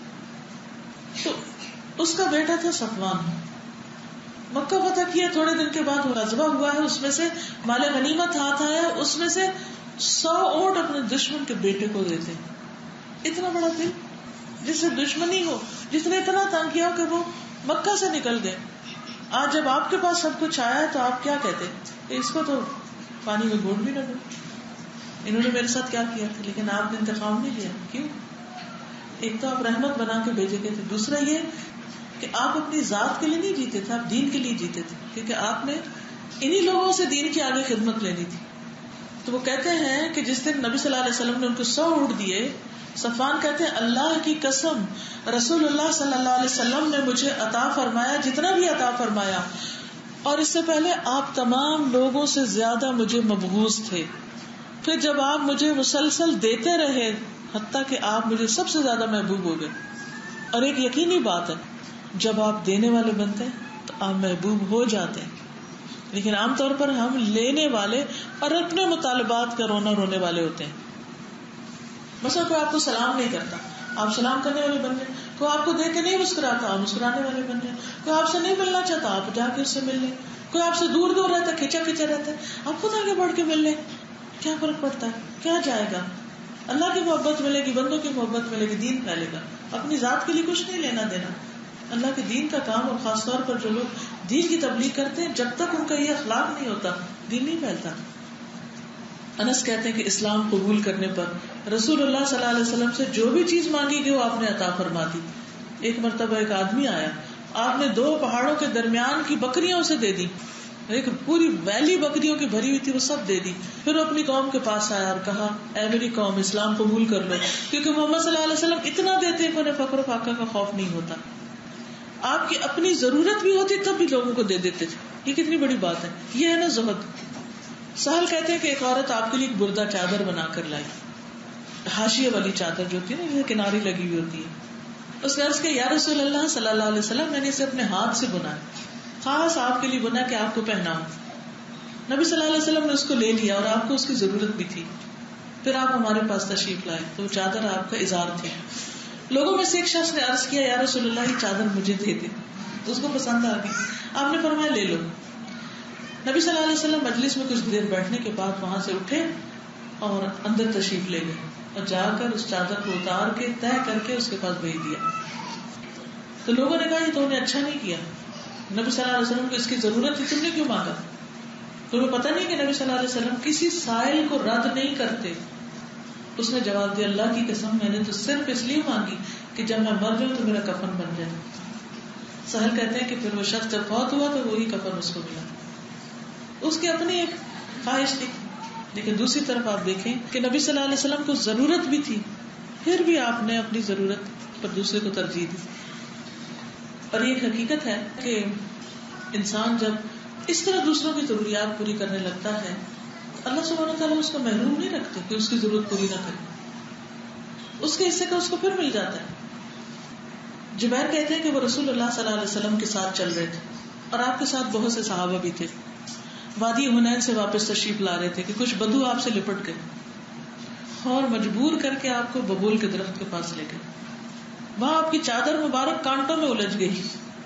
تو اس کا بیٹا تھا صفوان. مکہ فتح کیا تھوڑے دن کے بعد وہ غزوہ ہوا ہے، اس میں سے مال غنیمت ہاتھ آیا، اس میں سے سو اونٹ اپنے دشمن کے بیٹے کو دیتے. اتنا بڑا دل جس سے دشمنی ہو، جس نے اتنا تنگ کیا کہ وہ مکہ سے نکل گئے. آج جب آپ کے پاس سب کچھ آیا تو آپ کیا کہتے کہ اس کو تو پانی میں گھونٹ بھی نہ دو، انہوں نے میرے ساتھ کیا کیا تھا. لیکن آپ نے انتقام نہیں لیا. کیوں؟ ایک تو آپ رحمت بنا کے بھیجے گئے تھے، دوسرا یہ کہ آپ اپنی ذات کے لیے نہیں جیتے تھے، آپ دین کے لیے جیتے تھے، کیونکہ آپ نے انہی لوگوں سے دین کی آگے خدمت لینی تھی. تو وہ کہتے ہیں کہ جس دن نبی صلی اللہ علیہ وسلم نے ان کو سو اونٹ دیے، صفوان کہتے ہیں اللہ کی قسم رسول اللہ صلی اللہ علیہ وسلم نے مجھے عطا فرمایا جتنا بھی عطا فرمایا، اور اس سے پہلے آپ تمام لوگوں سے زیادہ مجھے مبغوض تھے. پھر جب آپ مجھے مسلسل دیتے رہے حتیٰ کہ آپ مجھے سب سے زیادہ محبوب ہو گئے. اور ایک یقینی بات ہے جب آپ دینے والے بنتے ہیں تو آپ محبوب ہو جاتے ہیں. لیکن عام طور پر ہم لینے والے اور اپنے مطالبات کا رونا رونے والے ہوتے ہیں. مثلا کوئی آپ کو سلام نہیں کرتا, آپ سلام کرنے والے بن گئے. کوئی آپ کو دیکھ کے نہیں مسکراتا, آپ مسکرانے والے بن گئے. کوئی آپ سے نہیں ملنا چاہتا, آپ جا کے اس سے مل لیں. کوئی آپ سے دور دور رہتا, کھچا کھچا رہتا ہے, آپ خود آگے بڑھ کے مل لیں. کیا فرق پڑتا ہے, کیا جائے گا؟ اللہ کی محبت ملے گی, بندوں کی محبت ملے گی, دین پھیلے گا. اپنی ذات کے لیے کچھ نہیں لینا دینا. اللہ کے دین کا کام, اور خاص طور پر جو لوگ دین کی تبلیغ کرتے ہیں, جب تک ان کا یہ اخلاق نہیں ہوتا دین نہیں پھیلتا. انس کہتے ہیں کہ اسلام قبول کرنے پر رسول اللہ صلی اللہ علیہ وسلم سے جو بھی چیز مانگی گئی وہ آپ نے عطا فرما دی. ایک مرتبہ ایک آدمی آیا, آپ نے دو پہاڑوں کے درمیان کی بکریاں اسے دے دی, ایک پوری ویلی بکریوں کی بھری ہوئی تھی, وہ سب دے دی. پھر وہ اپنی قوم کے پاس آیا اور کہا, اے میری قوم, اسلام قبول کر لو, کیونکہ محمد صلی اللہ علیہ وسلم اتنا دیتے کہ انہیں فقر و فاقہ کا خوف نہیں ہوتا. آپ کی اپنی ضرورت بھی ہوتی تب بھی لوگوں کو دے دیتے تھے. یہ کتنی بڑی بات ہے, یہ ہے نا زہد. سہل کہتے ہیں کہ ایک عورت آپ کے لیے ایک بردہ چادر بنا کر لائی, حاشیے والی چادر جو ہوتی ہے نا, جسے کناری لگی ہوئی ہوتی ہے. اس نے عرض کیا, یا رسول اللہ صلی اللہ علیہ وسلم, میں نے اسے اپنے ہاتھ سے بنا, خاص آپ کے لیے بنا کہ آپ کو پہناؤں. نبی صلی اللہ علیہ وسلم نے اس کو لے لیا, اور آپ کو اس کی ضرورت بھی تھی. پھر آپ ہمارے پاس تشریف لائے تو وہ چادر آپ کا اظہار تھی. لوگوں میں سے ایک شخص نے عرض کیا, یا رسول اللہ, یہ چادر مجھے دے دے. اس کو پسند آ گئی. آپ نے فرمایا, لے لو. نبی صلی اللہ علیہ وسلم مجلس میں کچھ دیر بیٹھنے کے بعد وہاں سے اٹھے اور اندر تشریف لے گئے, اور جا کر اس چادر کو اتار کے طے کر کے اس کے پاس بھیج دیا. تو لوگوں نے کہا, یہ تو انہیں اچھا نہیں کیا, نبی صلی اللہ علیہ وسلم کو اس کی ضرورت تھی, تم نے کیوں مانگا؟ تمہیں پتہ نہیں کہ نبی صلی اللہ علیہ وسلم کسی سائل کو رد نہیں کرتے. اس نے جواب دیا, اللہ کی قسم, میں نے تو صرف اس لیے مانگی کہ جب میں مر جاؤں تو میرا کفن بن جائے. سہل کہتے ہیں کہ پھر وہ شخص جب فوت ہوا تو وہی کفن اس کو ملا. اس کی اپنی ایک خواہش تھی, لیکن دوسری طرف آپ دیکھیں کہ نبی صلی اللہ علیہ وسلم کو ضرورت بھی تھی, پھر بھی آپ نے اپنی ضرورت پر دوسرے کو ترجیح دی. اور یہ ایک حقیقت ہے کہ انسان جب اس طرح دوسروں کی ضروریات پوری کرنے لگتا ہے, اللہ سبحانہ وتعالیٰ اس کو محروم نہیں رکھتے کہ اس کی ضرورت پوری نہ کرے, اس کے حصے کا اس کو پھر مل جاتا ہے. جبیر کہتے ہیں کہ وہ رسول اللہ صلی اللہ علیہ وسلم کے ساتھ چل رہے تھے, اور آپ کے ساتھ بہت سے صحابہ بھی تھے. وادی حنین سے واپس تشریف لا رہے تھے کہ کچھ بدو آپ سے لپٹ گئے اور مجبور کر کے آپ کو ببول کے درخت کے پاس لے گئے. وہاں آپ کی چادر مبارک کانٹوں میں الجھ گئی.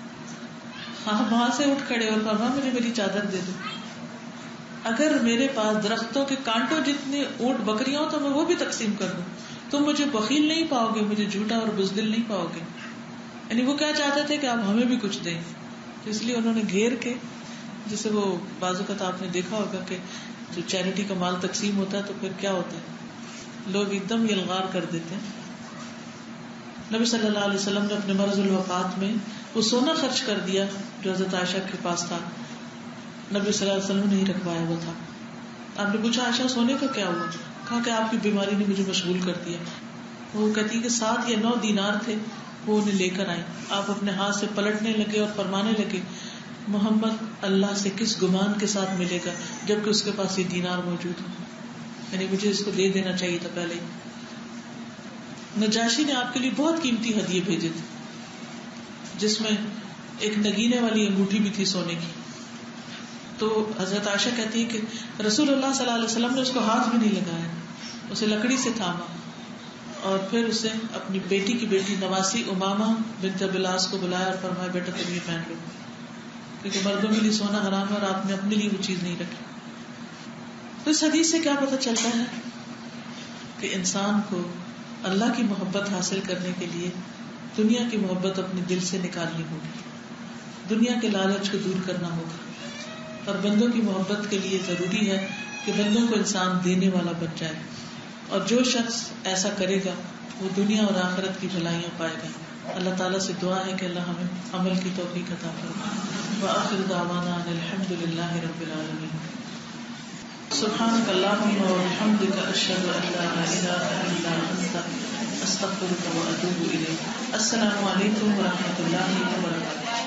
آپ وہاں سے اٹھ کھڑے اور فرمایا, مجھے میری چادر دے دو. اگر میرے پاس درختوں کے کانٹوں جتنے اونٹ بکریاں ہو تو میں وہ بھی تقسیم کر دوں. تم مجھے بخیل نہیں پاؤ گے, مجھے جھوٹا اور بزدل نہیں پاؤ گے. یعنی وہ کیا چاہتے تھے کہ آپ ہمیں بھی کچھ دیں. تو اس لیے انہوں نے گھیر کے, جسے وہ بعض اوقات آپ نے دیکھا ہوگا کہ جو چیریٹی کا مال تقسیم ہوتا ہے تو پھر کیا ہوتا ہے, لوگ ایک دم یلغار کر دیتے ہیں. نبی صلی اللہ علیہ وسلم نے اپنے مرض الوفات میں وہ سونا خرچ کر دیا جو حضرت عائشہ کے پاس تھا. نبی صلی اللہ علیہ وسلم نے نہیں رکھوایا ہوا تھا. آپ نے پوچھا, عائشہ سونے کا کیا ہوا؟ کہا کہ آپ کی بیماری نے مجھے مشغول کر دیا. وہ کہتی کہ سات یا نو دینار تھے, وہ انہیں لے کر آئے. آپ اپنے ہاتھ سے پلٹنے لگے اور فرمانے لگے, محمد اللہ سے کس گمان کے ساتھ ملے گا جبکہ اس کے پاس یہ دینار موجود ہو, یعنی مجھے اس کو دے دینا چاہیے تھا پہلے. نجاشی نے آپ کے لیے بہت قیمتی ہدیے بھیجے تھے, جس میں ایک نگینے والی انگوٹھی بھی تھی سونے کی. تو حضرت عائشہ کہتی ہے کہ رسول اللہ صلی اللہ علیہ وسلم نے اس کو ہاتھ بھی نہیں لگایا, اسے لکڑی سے تھاما اور پھر اسے اپنی بیٹی کی بیٹی نواسی امامہ بنت بلاس کو بلایا اور فرمایا, بیٹا تم یہ پہن لو, کیونکہ مردوں کے لیے سونا حرام ہے اور آپ نے اپنے لیے وہ چیز نہیں رکھی. تو اس حدیث سے کیا پتہ چلتا ہے کہ انسان کو اللہ کی محبت حاصل کرنے کے لیے دنیا کی محبت اپنے دل سے نکالنی ہوگی, دنیا کے لالچ کو دور کرنا ہوگا, اور بندوں کی محبت کے لیے ضروری ہے کہ بندوں کو انسان دینے والا بن جائے. اور جو شخص ایسا کرے گا وہ دنیا اور آخرت کی بھلائیاں پائے گا. اللہ تعالیٰ سے دعا ہے کہ اللہ ہمیں عمل کی توفیق عطا فرمائے. وآخر دعوانا ان الحمد للہ رب العالمین. سبحانک اللہم وبحمدک اشہد ان لا الہ الا انت استغفرک واتوب الیک. السلام علیکم ورحمۃ اللہ وبرکاتہ.